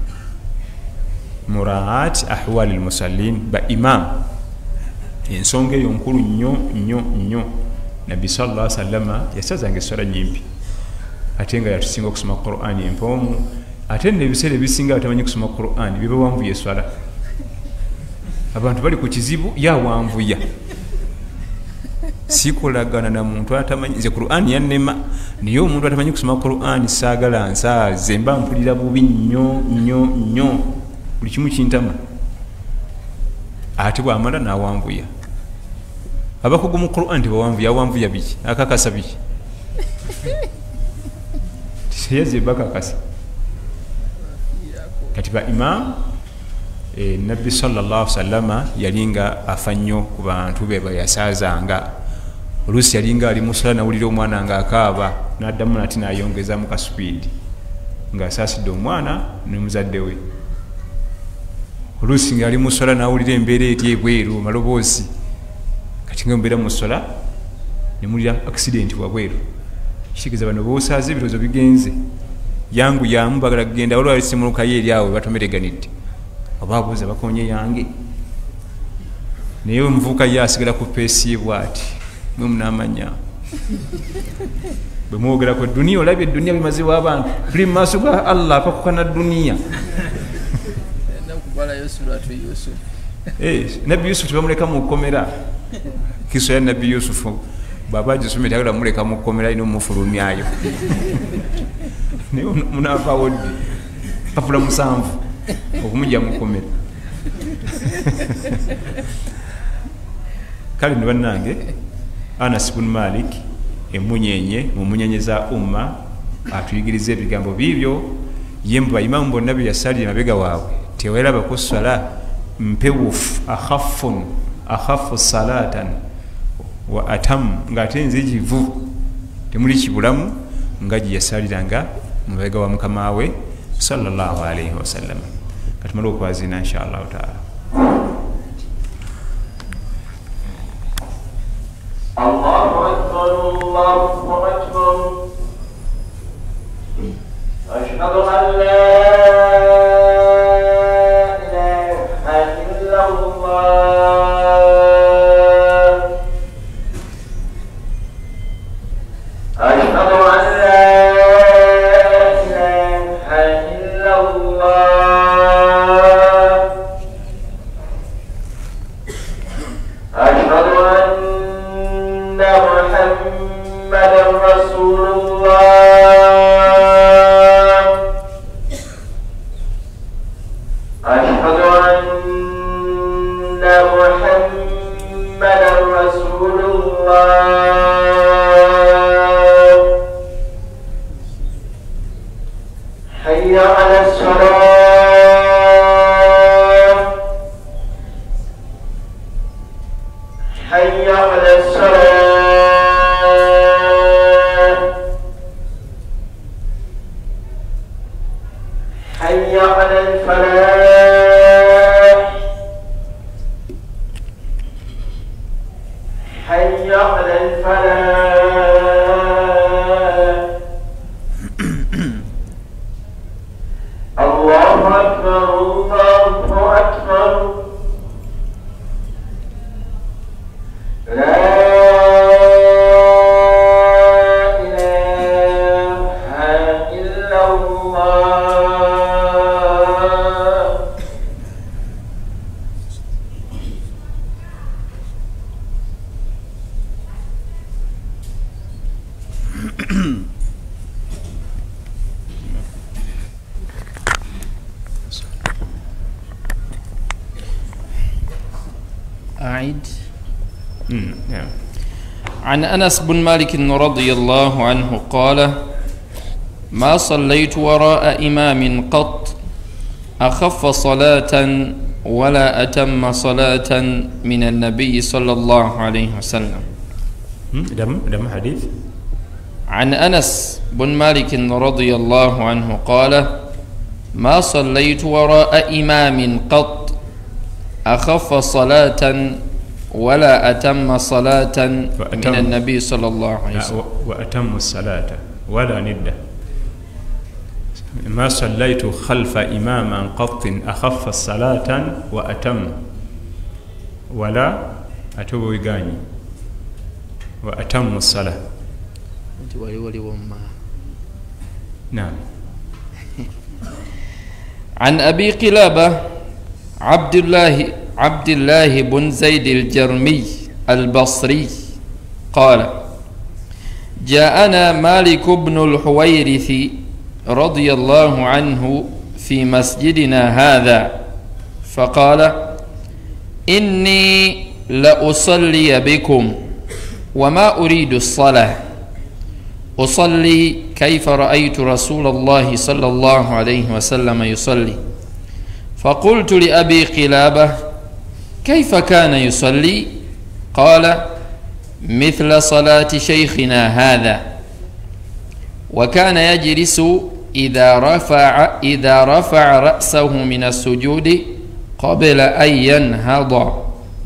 Speaker 3: muraat ahwali almusallin ba imam ensonga eyo nkulu nnyo nnyo nnyo nabbi sallallahu alaihi wasallama yasazanga esswala nyimpi ate nga yatusinga okusoma Qur'ani empoomu ate n'ebiseera ebisinga batamanyi kusoma Qur'ani bibawanvuya esswala abantu bali ku kizibu yawanvuya sikolagana na muntu atamanyi nze Qur'ani yannema niyo omuntu atamanyi kusoma Qur'ani saagala nsaaze mba mpulira bubi nnyo nnyo nnyo buli kimu kintama ate bwamala nawanvuya abakugu mu Qur'ani tebawanvuya awanvuya biki akakasa biki tiseyaze bakakasa kati ba imam nabbi sallallahu alaihi wasallama yalinga afa nnyo ku bantu be bayasaazanga oluusi yalinga ali musala nawulira omwana nga akaaba n'addamu nati nayongeza mu kasupidi ng'asaasidde omwana ne muzadde we oluusi nga ali musala nawulira embeera eri ebweru maloboozi kati nga mbeera musala ne mulira accident wabweru kitegeeza bano boosaaze ebirowoozo bigenze yangu yamu bagala kugenda waliwo alisimulukayo eri awo batomereganidde obabuuza bakonye yange naye omuvubuka ye asigala ku peesi bwati mwe munamanya bwe mwogera ku duniya olabye eduniya bimazibu abantu tuli mu maaso ga Allah pakukana duniya nabbi Yusufu tebamuleka mu kkomera kiso ya nabbi Yusufu baba gisomere agala muleka mu kkomera ino mufulumyayo naye munavaawo ddi papula musanvu okumujja mukomera kale ne bannange Anas ibn Malik emunyenye mu munyenye za umma atuyigiriza ebigambo bibyo yembu bayimamu bonna bye yasalira mabega waabwe teweraba ku ssala mpewufu akhafu salatan wa atam ng'ate nzijivu temuli kibulamu nga gye yasaliranga mabega wa mukama we sallallahu alaihi wasallam katumala okwazina inshallah taala
Speaker 5: Allahu akbar Allahu akbar ashhadu an la ilaha illallah ashhadu an la
Speaker 4: أعيد.
Speaker 3: نعم.
Speaker 4: عن أنس بن مالك رضي الله عنه قال: ما صليت وراء إمام قط أخف صلاة ولا أتم صلاة من النبي صلى الله عليه وسلم.
Speaker 3: دم حديث
Speaker 4: عن أنس بن مالك رضي الله عنه قال: ما صليت وراء إمام قط أخف صلاة ولا أتم صلاة من النبي صلى الله عليه وسلم.
Speaker 3: وأتم الصلاة ولا ندة. ما صليت خلف إمام قط أخف الصلاة وأتم ولا أتوغاني وأتم الصلاة. نعم.
Speaker 4: عن أبي قلابة عبد الله بن زيد الجرمي البصري قال: جاءنا مالك بن الحويرث رضي الله عنه في مسجدنا هذا فقال: إني لأصلي بكم وما أريد الصلاة، أصلي كيف رأيت رسول الله صلى الله عليه وسلم يصلي. فقلت لأبي قلابة: كيف كان يصلي؟ قال: مثل صلاة شيخنا هذا، وكان يجلس إذا رفع رأسه من السجود قبل أن ينهض.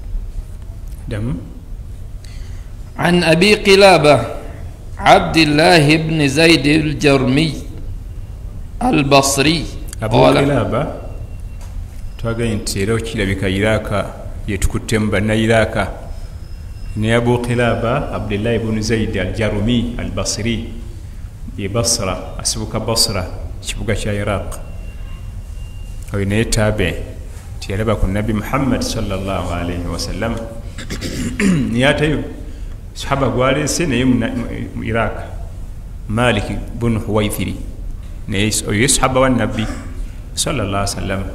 Speaker 4: عن أبي قلابة عبد الله بن زيد الجرمي البصري
Speaker 3: أبو قلابة twagaye nti era okirabika Iraka yetukuttemu bannayiraka ne Abu Qilaba Abdullah ibn Zaid al-Jarumi al-Basri ye Basra, asibuka Basra kibuga kya Iraq. Oyo naye tabe tiyalaba ku Nabi Muhammad sallallahu alayhi wa sallam niyateyo sahaba gwalese naye mu Iraq Malik ibn Huwaythiri naye oyo sahaba wa Nabi sallallahu alayhi wa sallam.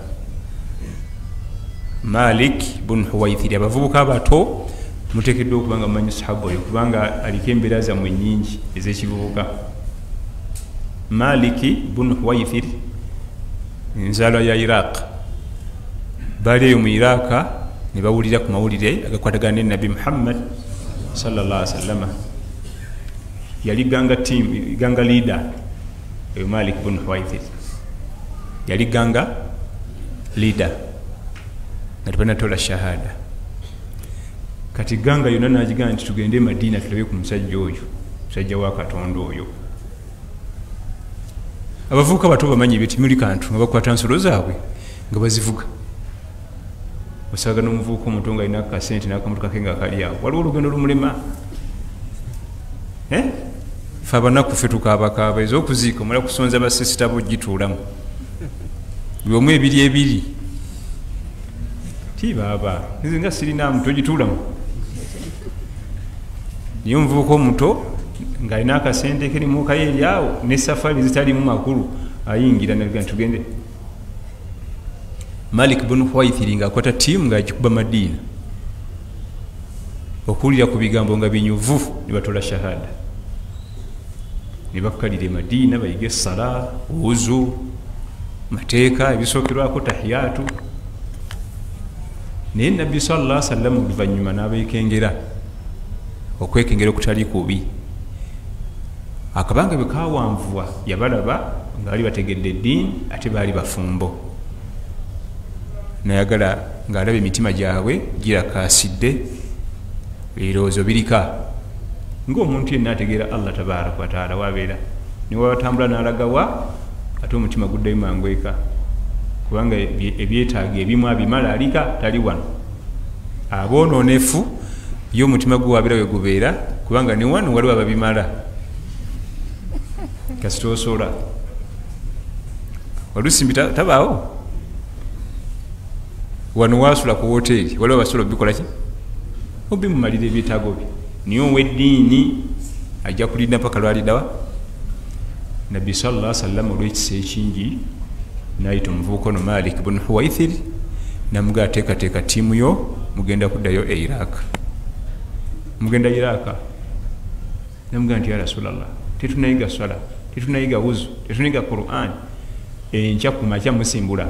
Speaker 3: Malik bun Huwaythiri abavubuka abato muteekeddwa okubanga mumanyi sahaba oyo kubanga aliko embeera zammwe nnyingi ez'ekivubuka. Maliki bun Huwaythiri nzaalwa ya Iraq, baali eyo mu Iraka ne bawulira ku mawulire agakwatagana ne Nabi Muhammad sallallahu alaihi wasallam. Yali ganga leader eyo Malik bun Huwaythiri, yali ganga leader nga tebanatola shahada. Kati ganga yonna n'agigamba nti tugende Madina tulabe ku musajja oyo, musajja wa Katonda oyo. Abavubuka bato bamanyi beti muli kantu nga bakwata nsolo zaabwe nga bazivuga. Osanga n'omuvubuka omuto nga alina akasente n'akamotoka ke nga kali awo, waliwo olugendo lumulema. Fe abanaku ffe tukaabakaaba ez'okuziika omala kusonza basisita bo gituulamu buli omu ebiri ti baaba nze nga sirinamu togituulamu. Niyo omuvubuka omuto ng'alina akasente kerimu kayeeri awo ne safari zitalimu makulu ayingira naga tugende. Malik bun Huwaythiri ng'akwata ttiimu ng'agikuba Madiina okuwulira ku bigambo nga binyuvu ne batola shahada ne bakkalira Madiina bayiga essala, wuzu, mateeka ebisookerwako tahiyatu. Naye Nabbi sallallahu alaihi wasallam oluvannyuma n'abeekengera okwekengera okutali kubi. Akabanga bwe kawanvuwa yabalaba nga bali bategedde eddiini ate baali bafumbo, nayagala ng'alaba emitima gyabwe girakaasidde ebirowoozo birika ng'omuntu yenna ategeera Allah tabaaraka wa taala wabeera niwe watambula n'alagawa ate omutima guddayo mangu eka kubanga ebyetaaga ebimu abimala alika tali wano. Aboononefu ye omutima gwe wabeera we gubeera kubanga ne wano waliwo ababimala. Kasita osola olusimbi tabaawo wano wasula ku woteeri waliwo abasobola obikola ki obimumalira ebyetaago bye. Niye ow'eddiini ajja kulinda paka lwalidawa. Nabbi sallallahu alaihi wasallam olw'ekisa ekingi n'ayita omuvubuka ono Malik bun Huwaythiri n'amugaa teekateeka ttiimu yo mugenda kuddayo e Iraq. Mugenda Iraq. Namugamba nti ya Rasulallah, tetunayiga swala, tetunayiga wuzu, tetunayiga Qur'an. Enkya ku makya musimbula.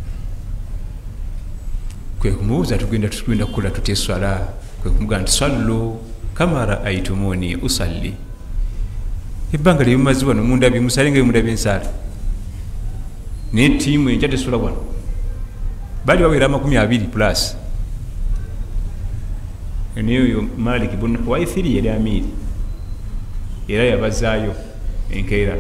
Speaker 3: Kwe kumubuuza tugenda kukola tutya swala. Kwe kumugamba nti sallu kama ra'aytumuni usalli. Ebbanga lyemumaze wano mundabye musale nga mundabye ensala. Ne tiimu enkya tesula wano. Bali bawera 20 plus. Niyo Malik ibn Huwaithiri yali amiri. Era yabazaayo enkeera.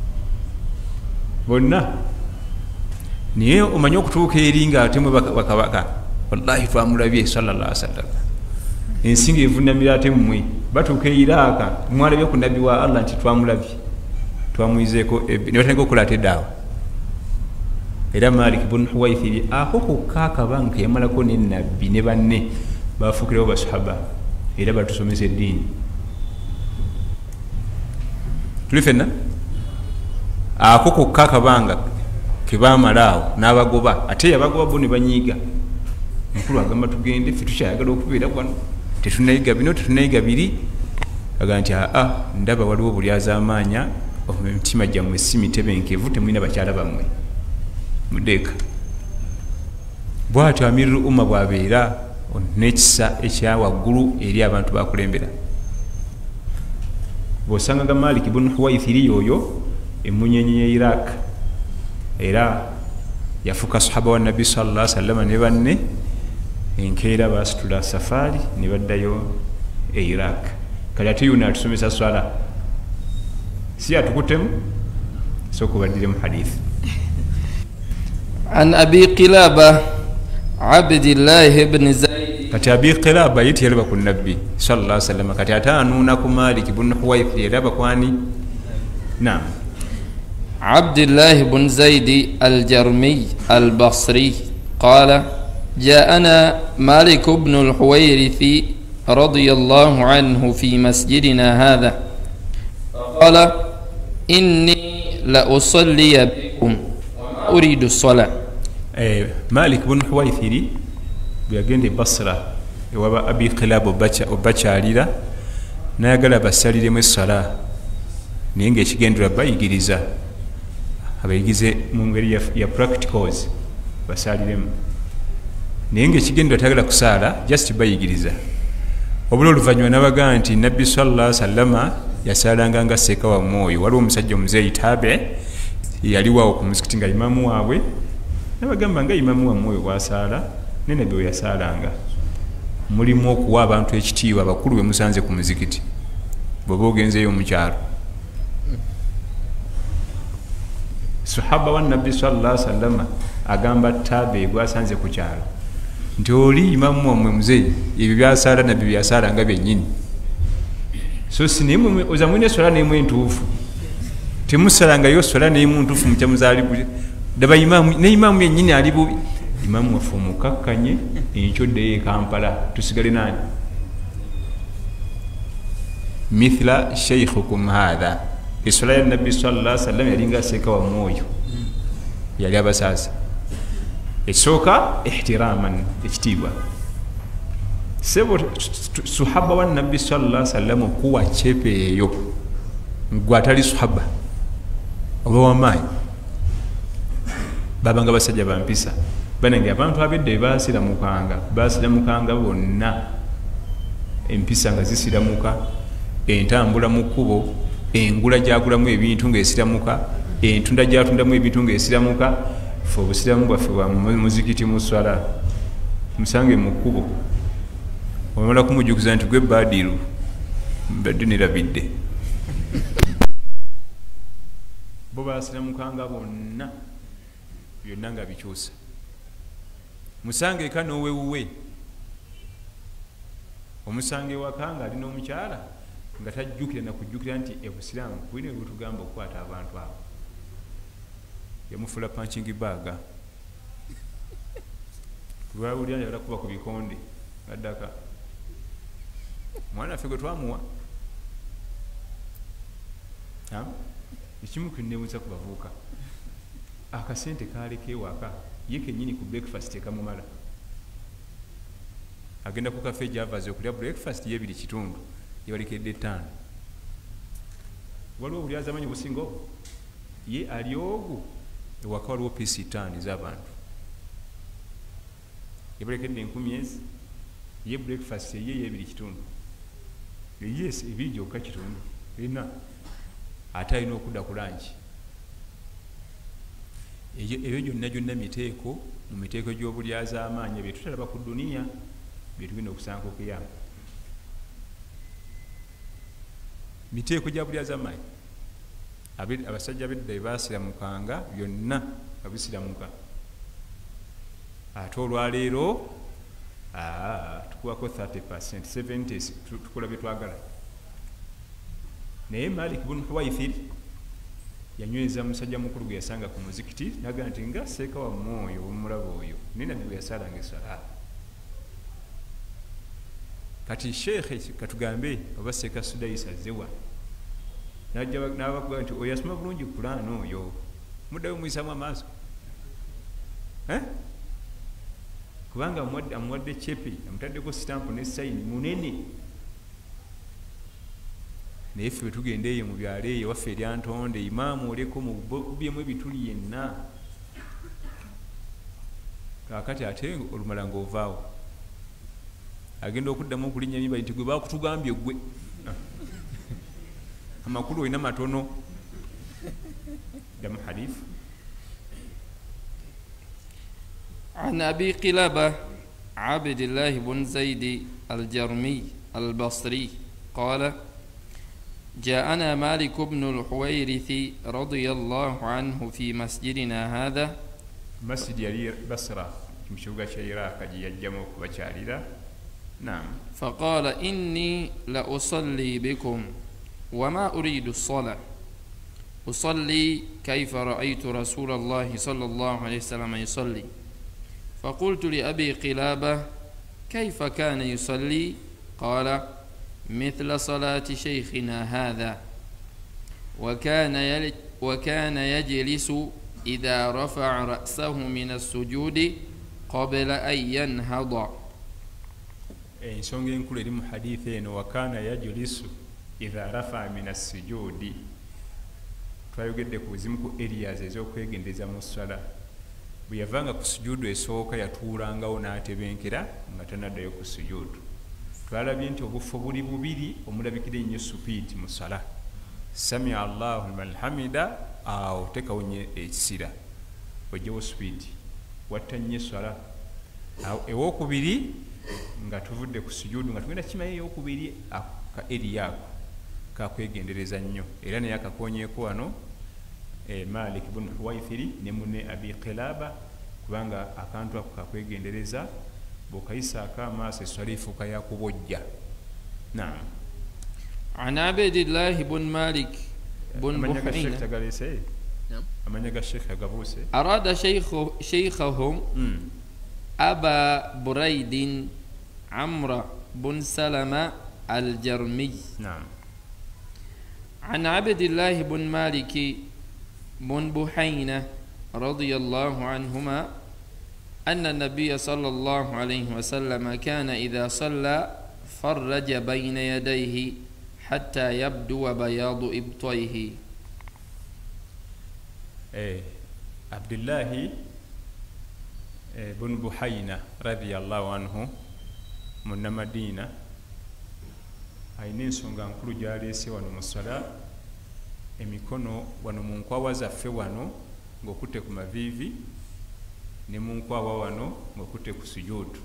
Speaker 3: Bonna niye omanyi okutuuka eri nga atemu bakabaka. Wallahi twamulabye sallallahu alaihi wasallam. Ensinga evunamira ate mmwe batuuka Iraka mwalabye ku nabbi wa Allah nti twamulabye. Twamuyizeeko ne batandika okukola ate daawa. Era Malik ibn Huwaithiri ako kokka kabanga yamalako ne nabbi ne banne bafuukirawo basahaba era batusomesa eddiini. Tuli fenna ako kokka kabanga kebamalaawo n'abagoba ate yabagoba bo ne banyiiga. Mukulu agamba tugende ffe tukyayagala okubeera wano tetunayiga bino tetunayiga biri. Agamba nti ndaba waliwo bulyaza amaanya emitima gyammwe si mitebenkevu temulina bakyala bammwe mudeeka. Bw'atyo amirul umma bw'abeera n'ekisa ekya waggulu eri abantu bakulembera. Bw'osangaga Malik ibn Huwaithiri oyo emunyenye ya Iraq era yafuka sahaba wa Nabi sallallahu alaihi wasallam ne banne enkeera basitula safari ne baddayo e Iraq. Kale ate yuna atusomesa swala si atukutemu sokubadire mu hadith.
Speaker 4: عن أبي قلابة عبد الله بن زيد.
Speaker 3: Kati Abi Qilaba yiti yalaba ku Nabbi sallallahu alaihi wasallam kati atanuuna ku Malik ibn Huwaithiri yalaba kwani. Naam.
Speaker 4: عبد الله بن زيد الجرمي البصري قال جاءنا مالك بن الحويرث رضي الله عنه في مسجدنا هذا فقال إني لأصلي بكم وما أريد الصلاة.
Speaker 3: Malik ibn Huwaithiri bwagende Basra ewaba Abi Qilaba obakyalira nayagala basaliremu essala naye ng'ekigendera bayigiriza abayigize mu ngeri ya practicals basaliremu naye ng'ekigendera tagala kusaala just bayigiriza. Obula oluvannyuma n'abagamba nti Nabbi sallallahu alaihi wasallama yasalanga nga seeka wa mwoyo. Waliwo omusajja omuzeeyi Tabe yaliwawo ku muzikiti nga imamu waabwe n'abagamba nga imamu wa mwoyo bwasaala ne Nabbi we yasaalanga. Mulimu okuwa abantu ekitiibwa abakulu be musanze ku muzikiti bw'oba ogenzeeyo mu kyalo. Sahaba wa Nabbi sallallahu alaihi wasallam agamba Tabe gwasanze ku kyalo nti oli imamu wammwe muzeeyi ebyo byasaala Nabbi byasaalanga byennyini. So sinimwe ozamwine swala n'emu entuufu temusalangayo swala n'emu ntuufu mukyamuzaalibu daba imamu ne imamu yennyini ali bubi. Imamu waffe omukakkanye enkyoddeyo e Kampala tusigale nani mithla sheikhukum hadha. Eswala ya Nabbi sallallahu alaihi wasallam yalinga seeka wa mwoyo yali abasaasa. Esooka ihtiraman ekitiibwa. Sebo suhaba wa Nabbi sallallahu alaihi wasallam okuwa chepe eyo gwe atali suhaba oba wamaanyi babanga basajja bampisa banange abantu abedde basiramukanga bonna empisa nga zisiramuka entambula mu kkubo engula gyagulamu ebintu ng'esiramuka entunda gyatundamu ebintu ng'esiramuka. Fe obusiramu bwaffe bwa muzikiti mu swala musange mu kkubo omala kumujukiza nti gwe Badiru mbadde nerabidde. Bo basiramukanga bonna byonna nga bikyusa. Musange eka n'owewuwe omusange ewaka nga alina omukyala nga tajjukira nakujjukira nti ebusiraamu bulina ebutugamba okukwata abantu abo. Yamufula punching bag lwawulira njagala kuba ku bikonde gaddaka mwana waffe gwe twamuwa ekimu kinneewuza ku bavubuka akasente kaleka ewaka ye kennyini ku breakfast ekamumala agenda ku kafe gyavaze okulya breakfast yebiri kitundu yebalekedde 5 waliwo obulyaza amanyi businga obwo ye ali ogwo ewaka waliwo piisi 5 ez'abantu yebalekedde 10 ye breakfast ye yebiri kitundu yes ebiri gyokka kitundu ena ate alina okudda ku lanki ebyo gyonna miteeko mu miteeko gy'obulyaza amaanyi bye tutalaba ku duniya bye tugenda okusanga okuyamba miteeko gya bulyaza amaanyi abasajja bedda bye baasiramukanga byonna nga bisiramuka ate olwaleero tukuwako 30% 70 tukola bye twagala naye Malik bun Huwaithir yanyweza musajja mukulu gwe yasanga ku muzikiti naga nti nga seeka wa mwoyo omulaba oyo nina bwe yasalanga esala kati sheekhe katugambe oba seeka Sudaisa zewa najja n'abakuga nti oyo asoma bulungi Qur'an oyo muddayo muyisamu amaaso kubanga amuwadde chepe amutaddeko sitampu ne sayini munene naye ffe tugenda eyo mu byalo eyo waffe eryantonde imaamu oleko mubyemu ebituli yenna kakati ate olumala ngaovaawo agenda okuddamu okulinnya mimba nti gwe bakutugambye gwe amakulu olina matono ddamu hadifu
Speaker 4: عن أبي قلابة عبد الله بن زيد الجرمي البصري قال جاءنا مالك بن الحويرث رضي الله عنه في مسجدنا هذا
Speaker 3: مسجد بصرة مشوقة شيراك يجمعك بشاريرا نعم
Speaker 4: فقال إني لأصلي بكم وما أريد الصلاة أصلي كيف رأيت رسول الله صلى الله عليه وسلم يصلي فقلت لأبي قلابة كيف كان يصلي قال مثل صلاة شيخنا هذا وكان يجلس إذا رفع رأسه من السجود قبل أن ينهض
Speaker 3: ensonga enkulu eri mu hadithi eno wakana yajlisu idha rafa min assujudi twayogedde ku buzimu ku areas ez'okwegendeza mu ssala bwe yavanga ku sujudu esooka yatuulangawo n'atebenkera nga tanaddayo ku sujudu twalabye nti obufo buli bubiri omulabikira ennyo supiiti mu ssala samia allahu liman hamida awo tekawo nnyo ekisira ojjewo supiiti watta nnyo essala awo ewokubiri nga tuvudde ku sujudu nga tugenda kimayo eyokubiri ka eri ako kakwegendereza nnyo era naye akakonyeeko wano Malik bun Huwaithiri ne munne Abi Qilaba kubanga akantu ako kakwegendereza bw'okayisaako amaaso esswala efuuka yakubojja. Naam.
Speaker 4: عن عبد الله بن مالك بن بحينة
Speaker 3: أمانيك الشيخ قبوسي
Speaker 4: أراد شيخهم أبا بريد عمرو بن سلمة الجرمي.
Speaker 3: نعم.
Speaker 4: عن عبد الله بن مالك بن بحينة رضي الله عنهما أن النبي صلى الله عليه وسلم كان إذا صلى فرج بين يديه حتى يبدو بياض إبطيه.
Speaker 3: عبد الله بن بحينة رضي الله عنه من مدينة ayina ensonga nkulu gyaleese wano mu ssala emikono wano mu nkwawa zaffe wano ng'okutte ku maviivi ne mu nkwawa wano ng'okutte ku sujuudu.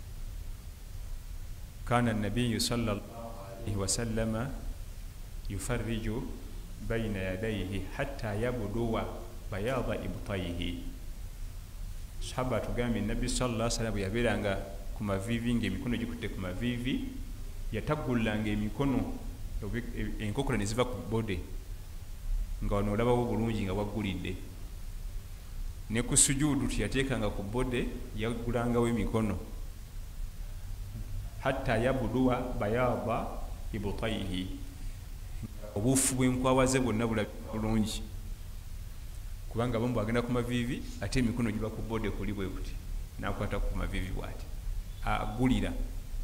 Speaker 3: Kaana nabiyu sallallahu alaihi wasallama yufarriju bayna yadayhi hatta yabduwa bayaada ibtayhi. Sahaba atugambye nabbi sallallahu alaihi wasallam yabeeranga ku maviivi ng'emikono gikutte ku maviivi yataggulanga emikono enkokola ne ziva ku bode nga wano olabawo bulungi nga waggulidde ne ku sujuudu teyateekanga ku bode yaggulangawo emikono hatta yabuduwa bayaaba ibutaihi obuufu bw'enkwawa ze bwonna bulabika bulungi kubanga abamu bwagenda ku maviivi ate emikono giba ku bode kuli bwe kuti n'akwata ku maviivi bw'ati aggulira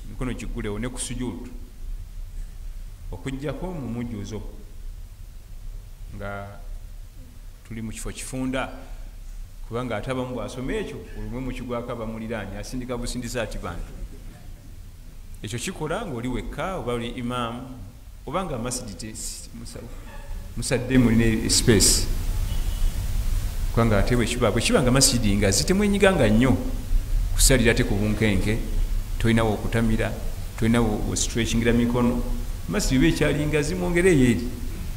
Speaker 3: emikono gigulewo ne ku sujuudu okujjako mu mujjuzo nga tuli mu kifo kifunda kubanga ate abamu bwasoma ekyo olumwe mukigwako abamuliraanye asindika busindisa ati bantu ekyo kikola ngaoli wekka oba oli imaamu obanga amasidi musadde mulina space kubanga ate bwekibanga masidi nga zitemwenyiganga nnyo kusalira te ku bunkenke tolinawo okutamira tolinawo ostretchingira mikono masidi oba ekyalinga zimwongereyo eri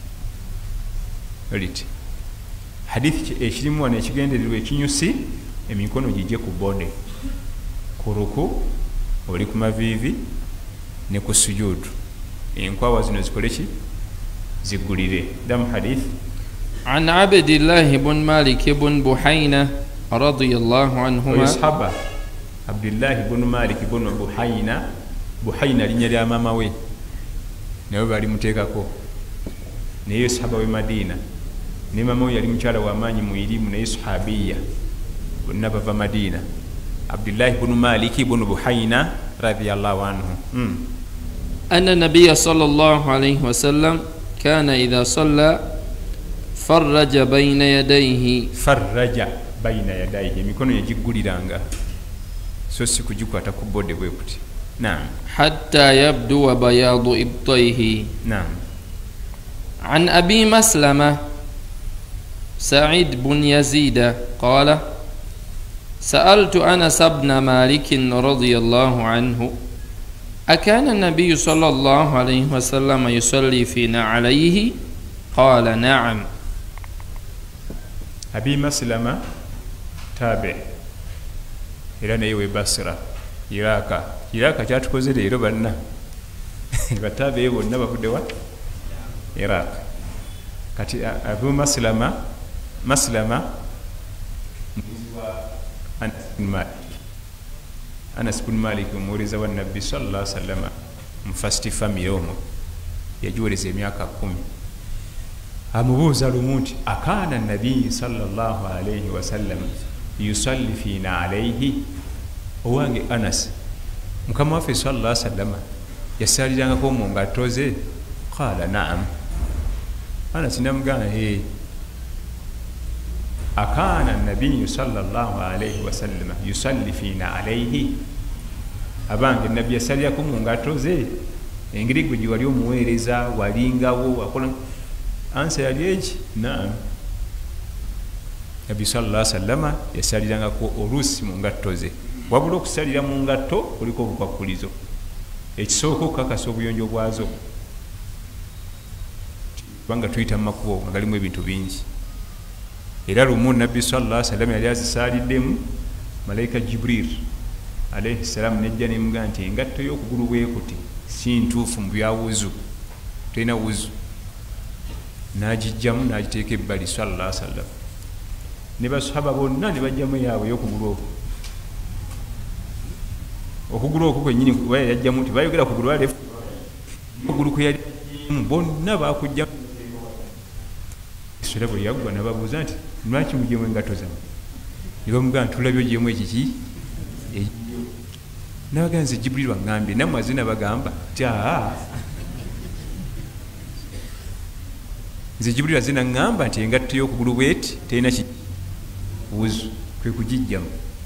Speaker 3: oliti hadithi ekirimu wano ekigendererwa ekinyusi emikono gijje ku bode ku ruku oli ku maviivi ne ku sujuudu enkwawa zino zikole ki ziggulire damu hadith
Speaker 4: عن عبد الله بن مالك بن بحينة رضي الله عنهما
Speaker 3: صحابة عبد الله بن مالك بن بحينة linnya lya maama we naye bali muteekako naye sahaba we Madina ne maama we yali mukyala w'amaanyi mu irimu naye sahabiya bonna bava Madina Abdullah بن مالك بن بحينة رضي الله عنه
Speaker 4: أن النبي صلى الله عليه وسلم كان إذا صلى فرج بين يديه emikono yagiguliranga so si kugikwata ku bode bwe kuti naam حتى يبدو بياض إبطيه
Speaker 3: نعم
Speaker 4: عن أبي مسلمة سعيد بن يزيد قال سألت أنس بن مالك رضي الله عنه أكان النبي صلى الله عليه وسلم يصلي فينا عليه قال نعم
Speaker 3: أبي مسلمة تابع إلى نيوي بصرة iraka kyatukoze leero banna batabe bonna bavudde wa iraq kati abu maslama Anas bin Malik omuwuliriza wa nabbi sallallahu alaihi wasallam mu first family omwo yajuweleza emyaka 10 amubuuza lumu nti akaana nabbi sallallahu alaihi wasallam yusalli fina alaihi owange Anas mukama waffe sallallahu alaihi wasallam yasalirangako mu ngatto ze qala naam Anas namugamba akaana nabbi sallallahu alaihi wasallam yusalli fina alaihi abange nabbi yasalirako mu ngatto ze engeri gwe wali omuweereza walingawo wakola ansa yali eki naam nabbi sallallahu alaihi wasallam yasalirangako oluusi mu ngatto ze wabula okusalira mu ngatto kuliko obukwakulizo ekisooka okukakasa obuyonjo bwazo kubanga tuyita mu makubo nga galimu ebintu bingi era lumu nabbi sallallahu alaihi wasallam yali azisaliddemu malayika Jibril alaihi salam nejja nemugamba nti engatto y'okugulu bwekuti si ntuufu mu byawuzu tolina wuzu n'agijjamu n'agiteeka ebbali sallallahu alaihi wasallam ne basahaba bonna ne bajjamu yaabwe y'okugulu okugulu okwo kwennyini yajjamu nti bayogera kugulu walefu okugulu kwe yali bonna bakujjamu sura bwe yaggwa nababuuza nti lwaki mugyemu engatto zammwe ne bamugamba tulabye ogyemu ekiki nabagaa nze Jibril waŋŋambye nammwe azina bagamba ti nze Jibril azina ŋŋamba nti engatto y'okugulu bweti terina wuzu kwe kugijjamu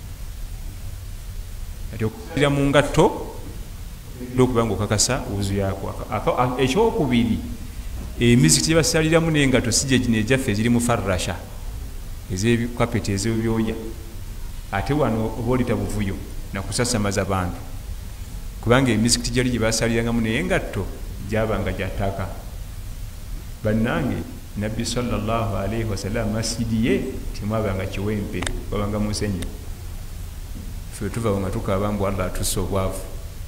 Speaker 3: ati okusalira mu ngatto okuba nga okakasa wuzu yaako ekyokubiri emizikiti gyebasaliramu n'engatto si gye gino egyaffe eziri mu farrasha ez'ebikapeti ez'ebyoya ate wano oba olita buvuyo nakusasamaza bantu kubanga emizikiti gyali gye basalirangamu naye engatto gyabanga gyataka bannange nabbi sallallahu alaihi wasallam masidi ye timwabanga kiwempe wabanga musenyu ffe tuvawo nga tukaba mbu Allah atusse obwavu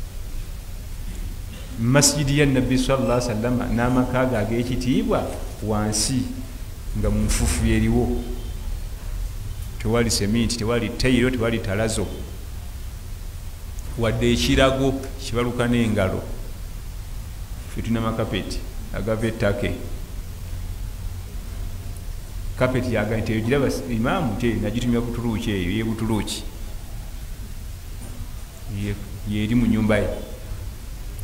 Speaker 3: masjidi ya nabbi sallallahu alaihi wasallam n'amaka ge ag'ekitiibwa wansi nga mu nfufu eriwo tewali seminti tewali tayiro tewali talazo wadde ekirago kibaluka n'engalo ffe tuna makapeti agava ettake kapeti yaga nti egiraba imaamu te nagitumya Butuluuki eyo ye Butuluuki yeri mu nyumba ye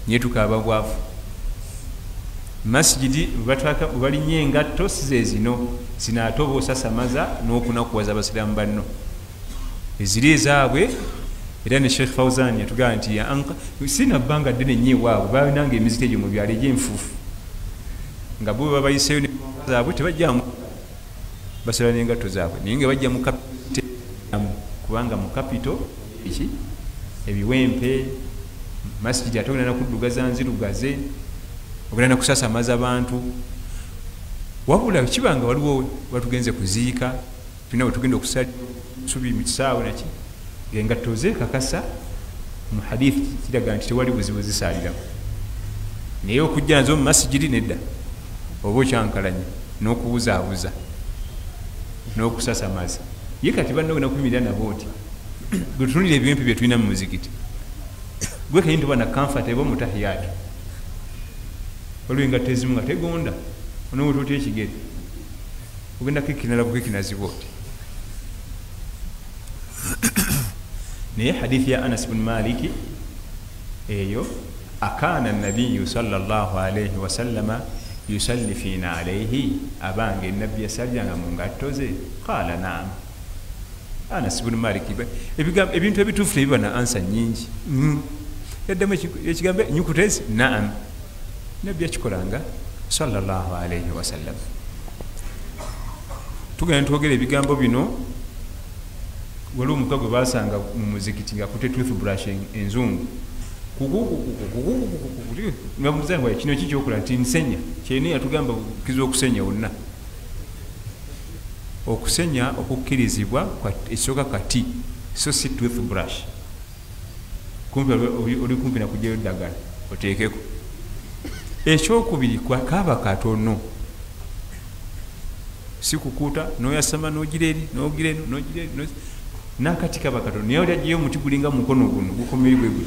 Speaker 3: nye tukaaba bwavu. Masjidi balinye engatto size zino ate oba osasamaza n'okunakuwaza abasiraamu banno eziri ezaabwe. Era ne Sheikh Fawzan yatugamba nti sina bbanga ddene nnyo ewaabwe balinanga emizito egyo mu byalo egy'enfuufu nga bo babayiseeyo ne zaabwe tebajjamu basala n'engatto zaabwe naye nga bajja mu kapito kubanga mu kapito eki ebiwempe masjidi ate ogenda nakuddugaza nzirugaze ogenda nakusasamaza abantu wabula kibanga waliwo batugenze kuziika tulina bwetugenda okusala subi mu kisaawe naki engatto zekakasa mu hadithi kiraga nti tewali buzibu zisaaliramu naye okujja nazo mu masjidi nedda oba okyankalanya n'okubuzaabuza n'okusasamaza ye kati banna ogenda kuyimirira nabo oti gwe tutunira ebiwempe bye tulina mu muzikiti gwe kayini tuba na comfortable mutahiyaatu waliwo engatto ezimu nga tegonda onoweta otya ekigere ogenda kekinala bukekinazibwa oti. naye hadithi ya Anas bin Maliki eyo akaana nabiyu sallallahu alayhi wasallama yusalli fina alayhi abange nabbi yasalyanga mu ngatto ze qala naam. Anas bin Maliki ebintu ebituufu tebiba na ansa nyingi yaddamu ekigambo nyukutezi naam nabbi yakikolanga sallallahu alayhi wasallam. Tugenda twogera ebigambo bino waliwo omuka gwe basanga mu muzikiti nga kute toothbrush enzungu ngamuzawa kino kikyokola nti nsenya kyeni yatugamba kiza okusenya wonna okusenya okukkirizibwa ekisooka kati so si toothbrush kumpi oli kumpi nakugyayo ddagala oteekeko. Ekyokubiri kaba katono si kukuuta noyasama nogireri nogireri nakati kaba katono naye oli agiyeyo omuti gulinga mukono guno gukomeribwe gwe.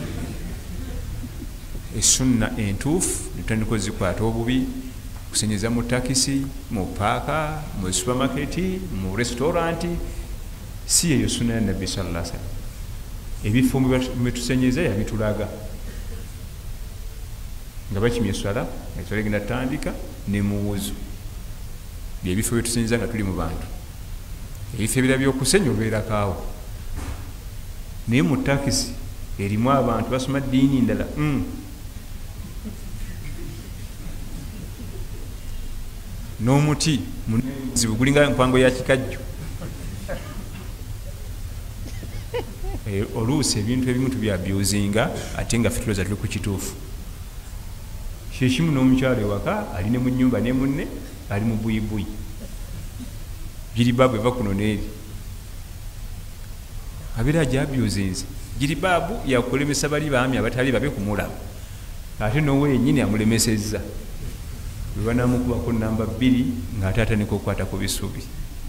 Speaker 3: Esunna entuufu netandika ozikwata obubi kusenyeza mu takisi mu paaka mu supermarketi mu restauranti si eyo sunna ya nabbi sallallahu alaihi wasallam. Ebifo mwetusenyeza yabitulaga nga bakimye eswala eswala egenda tandika ne muwuzu byebifo byetusenyeza nga tuli mu bantu. Ebifo ebira byokusenya obeerakaawo naye mu takisi erimu abantu basoma ddiini ndala n'omuti muzibu gulinga empango ya kikajjo. Oluusi ebintu ebimu tubyabyuzinga ate nga fituloza tuli ku kituufu. Kyekimu n'omukyalo ewaka ali ne mu nnyumba ne munne ali mu buyibuyi jiribaabu eva kuno neeri abeera gyabyuzinze. Jiribaabu yakulemesa bali baami abatali babe kumulaba ate nowenyini amulemesezza webanamukubako namba 2 ng'ate atandika okukwata ku bisubi.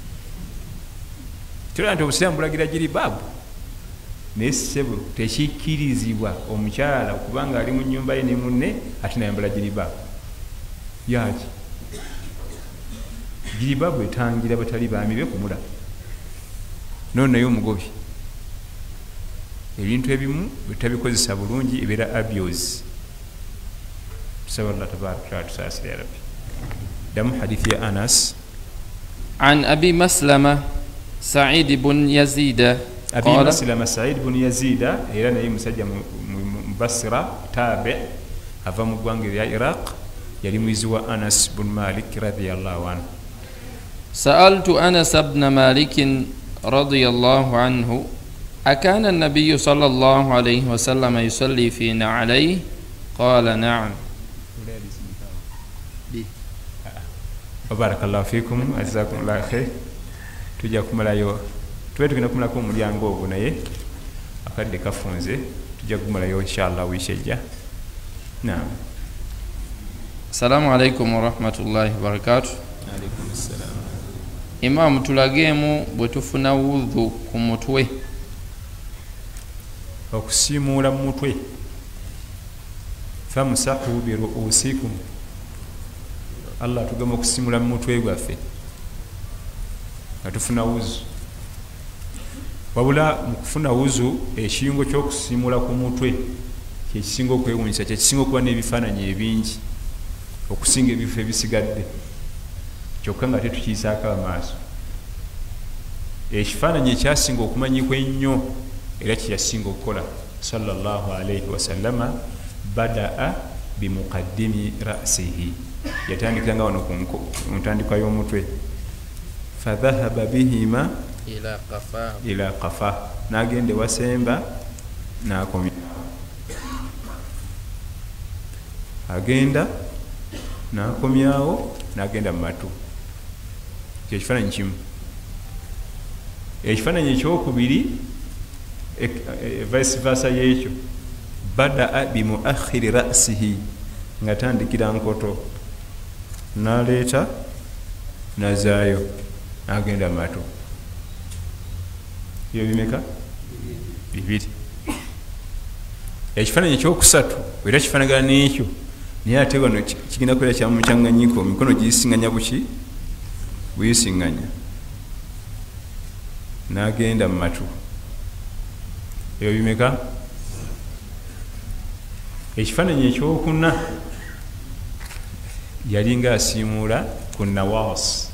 Speaker 3: Tera nti obusiraamu bulagira jiribaabu naye ssebo tekikkirizibwa omukyala kubanga ali mu nnyumba ye ne munne ate nayambala jiribaabu yaki. Jiribaabu etangira batali baami be kumulaba nono naye omugobi ebintu ebimu bitabikozesa bulungi ebeera abuse. tusaba Allah tabaraka wa taala tusaasire ya rabbi. Damu hadithi ya Anas
Speaker 4: عن أبي مسلمة سعيد بن يزيد
Speaker 3: أبي مسلمة سعيد بن يزيد إيران أي مسجى مبصرة تابع هذا مقوانجر يا العراق يلي ميزوا أنس بن مالك رضي الله عنه.
Speaker 4: سألت أنس بن مالك رضي الله عنه أكان النبي صلى الله عليه وسلم يصلي فينا عليه؟ قال نعم.
Speaker 3: وبارك الله فيكم جزاكم الله خير. tujja kumalayo tube tugenda kumalako omulyango ogwo naye akadde kafunze tujja kumalayo inshallah wiiki ejja. Naam.
Speaker 4: Assalamu alaikum warahmatullahi wabarakatuh.
Speaker 3: Alaikum assalam.
Speaker 4: Imam tulageemu bwe tufuna wudhu ku mutwe.
Speaker 3: Okusiimuula mu mutwe famsahu bi ru'usikum. Allah tugamba okusiimula mu mutwe gwaffe nga tufuna wuzu. Wabula mu kufuna wuzu ekiyungo ky'okusiimula ku mutwe kyekisinga okwewunyisa, kyekisinga okuba n'ebifaananyi ebingi okusinga ebifo ebisigadde, kyokka nga tetukiyisaako amaaso. Ekifaananyi ekyasinga okumanyikwa ennyo era kyeyasinga okukola sallallahu alaihi wasallama, badaa bimuqaddimi rasihi, yatandikiranga wano ku ntandikwa y'omutwe, fadhahaba bihima ila qafa, n'agenda ewasemba n'akomya, agenda n'akomyawo n'agenda mu matu. Ekyo ekifaananyi kimu. Ekifaananyi ekyokubiri vice versa y'ekyo, badaa bimuakhiri rasihi, nga tandikira nkoto n'aleeta nazaayo n'agenda matu. Ebyo bimeka? Bibiri. Ekifaananyi ekyokusatu era kifaanagana n'ekyo, naye ate wano kigenda kubeera kya mukyanganyiko, emikono giyisinganya buki? Buyisinganya, n'agenda mu matu. Ebyo bimeka? Ekifaananyi ekyokuna yalinga asiimuula ku nawas.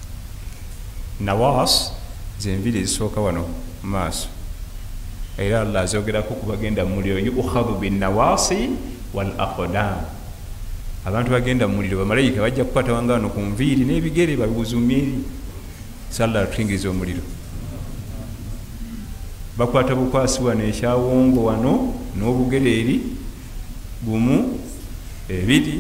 Speaker 3: Nawas zenviri ezisooka wano mu maaso, era Allah azogerako ku bagenda mu muliro, yukhadhu binnawasi wal aqdam. Abantu bagenda mu muliro, bamalayika bajja kukwata wanga wano ku nviiri n'ebigere babuzumye eri. Salla tuingiriza omuliro, bakwata bukwasi wano ekyawongo wano n'obugere eri bumu ebiri.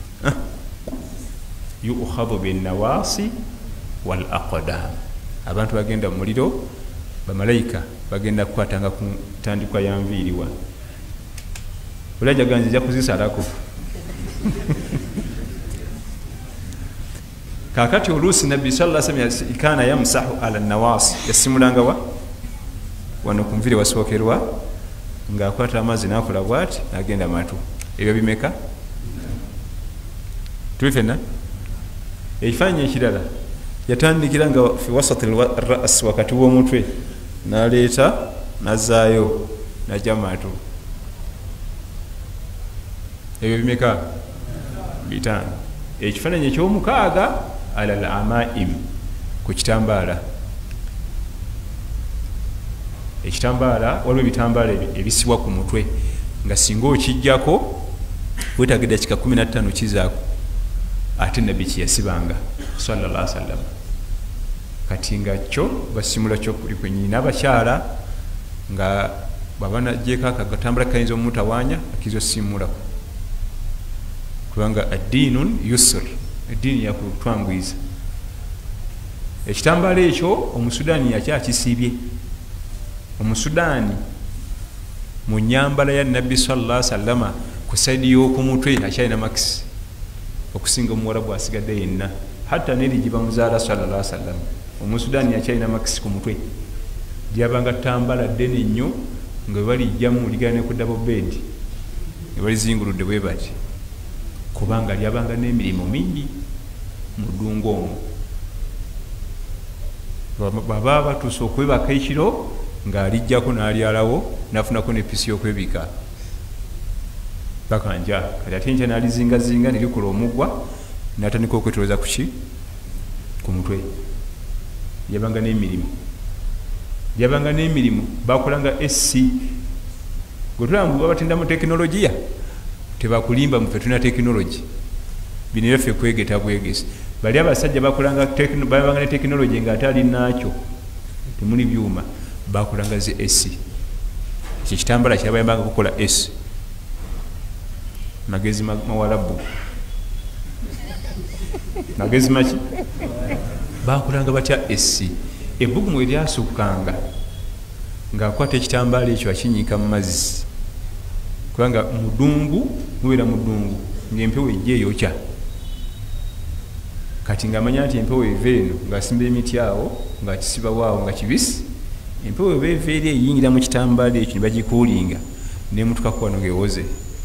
Speaker 3: Yukhadhu binnawasi wal aqdam. Abantu bagenda mu muliro, bamalayika bagenda kukwatanga ku ntandikwa ya nviiri wa. Olaja ganzi ja kuzisalako. Kakati oluusi nabbi sallallahu alaihi wasallam kana yamsahu ala nawas, yasimulanga wa wano ku nviiri wasookerwa, ng'akwata amazzi n'akola bw'ati n'agenda matu. Ebyo bimeka? Tuli fenna? Ekifaananyi ekirala yatandikira nga fi wasati ras, wakati w'omutwe, n'aleeta nazaayo n'ajja matu. Ebyo bimeka? Bitaano. Ekifaananyi eky'omukaaga ala al amaim, ku kitambaala. Ekitambaala, waliwo ebitambaala ebisibwa ku mutwe nga singa okijjako wetaaga eddakiika 15 kizaako, ate nabbi kyeyasibanga sallallahu alaihi wasallam. Kati nga kyo basimula kyo kuli kwenyini, n'abakyala nga babanagyeko akatambala kayinza omutawaanya akizo simulako, kubanga addiinun yusr, eddiini yakutwanguyiza. Ekitambaala ekyo Omusudaani yakyakisibye. Omusudaani mu nyambala ya nabbi sallallahu alaihi wasallam ku saidi y'okumutwe akyalina makisi okusinga omuwarabu asigadde yenna, hatta n'erigiba muzaala sallallahu alaihi wasallam. Omusudaani yakyalina makisi ku mutwe, lyabanga ttambala ddene nnyo nga balijjamu ligana ne ku double bed nga balizinguludde bwe bati, kubanga lyabanga n'emirimu mingi mu ddungu omwo. Baba batuuse okwebaka ekiro ng'alijjako n'alyalawo n'afunako n'episi y'okwebika bakanja. Kati ate nkya n'alizingazinga nerikola omugwa n'atandika okwetoloza kuki? Ku mutwe. Lyabanga n'emirimu, lyabanga n'emirimu. Bakolanga SC, gwetulaba babatenda mu tekinologiya, tebakulimba mufe tulina tekinologi, bino byaffe kwegeta bwegesi. Bali abasajja babanga ne tekinologi ng'ate alinakyo, temuli byuma, bakolanga zi SC. Ekyo kitambala kyabayambanga kukola S, magezi mawalabu, magezi maki, bakolanga batya SC. Ebbugumu eryasukkanga ng'akwata ekitambaala ekyo akinyiika mu mazzi, kubanga mudungu mubeera mudungu ng'empewo ejja eyokya. Kati ng'amanya nti empewo eva eno ng'asimba emiti awo ng'akisibawo awo nga kibisi, empewo eba eva eri eyingira mu kitambaala ekyo ne bagikuulinga n'emutukako wano ng'ewoze.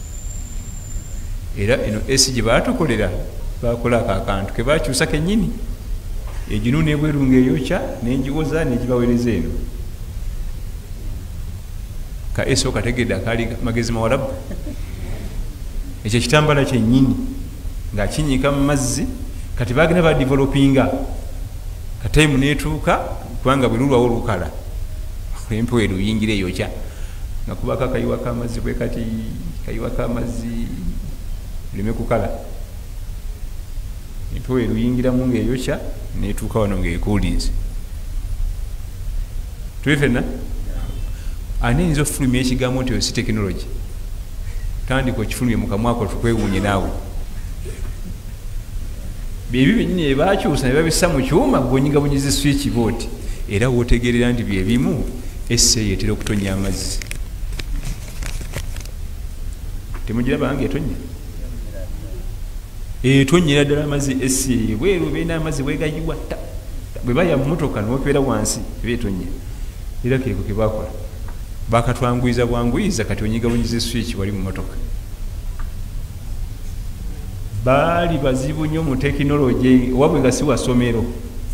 Speaker 3: Era eno esi gye baatukolera bakola ako akantu ke bakyusa kennyini, eginu n'ebweru ng'eyokya n'engiwoza n'egibaweereza eno. ka eso kategedde akali magezi mawalabu ekyo kitambala kyennyini nga kinyiika mu mazzi kati bagenda badevelopinga kataimu netuuka kubanga bwe lulwawo lukala empewo eruyingira eyokya nga kubako akayiwa k'amazzi bwe kati kayiwa k'amazzi lime kukala empewo eruyingiramu ng'eyokya netuuka wano ng'ekuulize tuli fenna ani ayinza okufulumya ekigambo nti osi tekinologi tandika okifulumye mukamwako tukwewuunye naawe byebyo byennyini ebakyusa ne babissa mu kyuma gwonyigabonyiza swiki booti era wootegerera nti byebimu esse yetera okutonya amazzi temugira bange etonya etonyera ddala amazzi esse bweru beina amazzi bwegayiwa bwe baya mu motoka nopeera wansi ebetonya era keko kebakola bakatwanguyiza bwanguyiza kati onyigabonyiza swiki wali mu motoka baali bazibu nnyo mu tekinologi wabwe nga si wasomero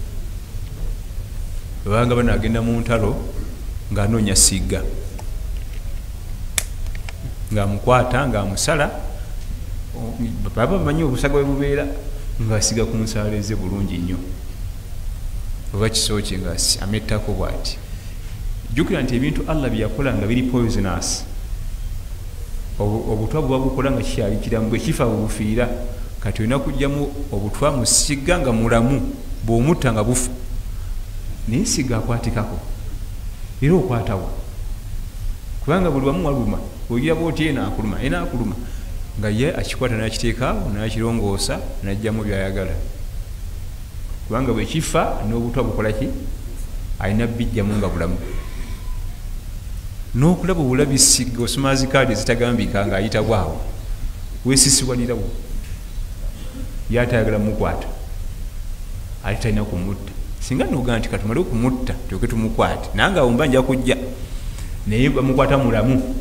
Speaker 3: bwebanga banagenda mu ntalo ng'anoonya sigga ng'amukwata ng'amusala baba bamanyi obusaga bwe bubeera ng'asiga ku nsaaleeze bulungi nnyo oba kisooki nga amettako bw'ati jjukira nti ebintu allah bye yakola nga biri poisonous obutwa buba bukola nga kikyali kiramu bwe kifa bubufiira kati olina kujjamu obutwa mu sigga nga mulamu bw'omutta nga bufa naye sigga akwatikako era okwatawo kubanga buli wamu waluma ogira bwoti enaakuluma enaakuluma nga ye akikwata nakiteekaawo nakirongoosa najjamu byayagala kubanga bwe kifa n'obutwa bukolaki alina bijjamu nga bulamu n'okulaba obulabi sigga osumaazi kaadi zitagambika ng'ayita bwawo weesisiwanirawo yatayagala mukwata ali talina kumutta singa noga nti katumale okumutta tyoke tumukwate nange awo mba nja kujja naye bamukwata mulamu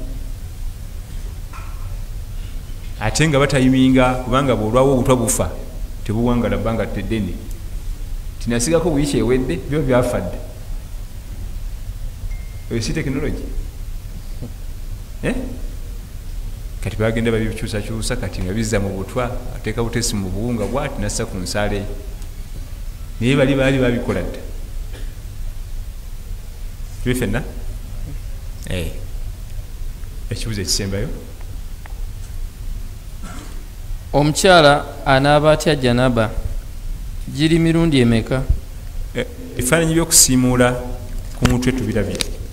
Speaker 3: ate nga batayiminga kubanga bwolwawo obutwa bufa tebuwangala bbanga teddene tinasigako wiiki ewedde byo byafadde eyo si tekinologi kati bagenda babikyusakyusa kati nga bizza mu butwa ateeka butesi mu buwunga bwati nassa ku nsaale naye bali baali babikola dda tuli fenna ekibuzo ekisembayo
Speaker 4: omukyala anaaba atya janaba giri mirundi emeka
Speaker 3: ebifaananyi by'okusiimuula ku mutwe tubirabye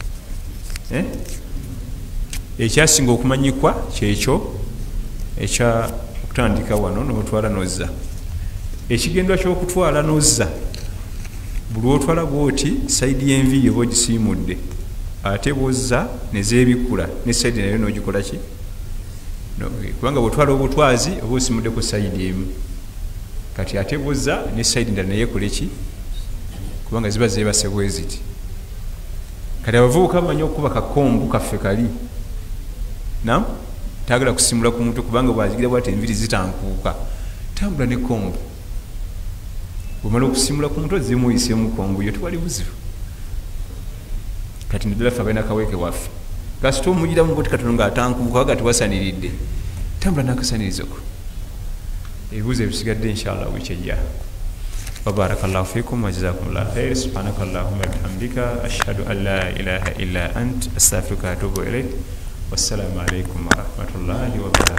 Speaker 3: ekyasinga okumanyikwa kyekyo ekya okutandika wano n'otwala nozza ekigendwa ky'okutwala nozza buli otwala bwoti saidi y'enviiri oba ogisiimudde ate bwozza nezeebikula ne saidi nayo n'ogikola ki kubanga bwotwala obutwazi oba osimuddeko saidi emu kati ate bwozza ne saidi ndala naye ekole ki kubanga ziba zeebase bweziti kati abavubuka bamanyi okuba kakombu kaffe kali nam tagala kusimula ku mutwe kubanga bwazigira bwate enviri zitankuuka tambula ne kombu bwomala okusimula ku mutwe zimuyisemu kombu yo tewali buzibu kati naddala ffe abalina kaweeke waffe kasita omugiramu bwoti katono ng'atankuuka waga tiwasaniridde tambula n'akasanirizoko ebibuuzo ebisigadde inshallah wiiki ejja وبارك الله فيكم وجزاكم الله خير سبحانك اللهم وبحمدك أشهد أن لا إله إلا أنت أستغفرك وأتوب إليك والسلام عليكم ورحمة الله وبركاته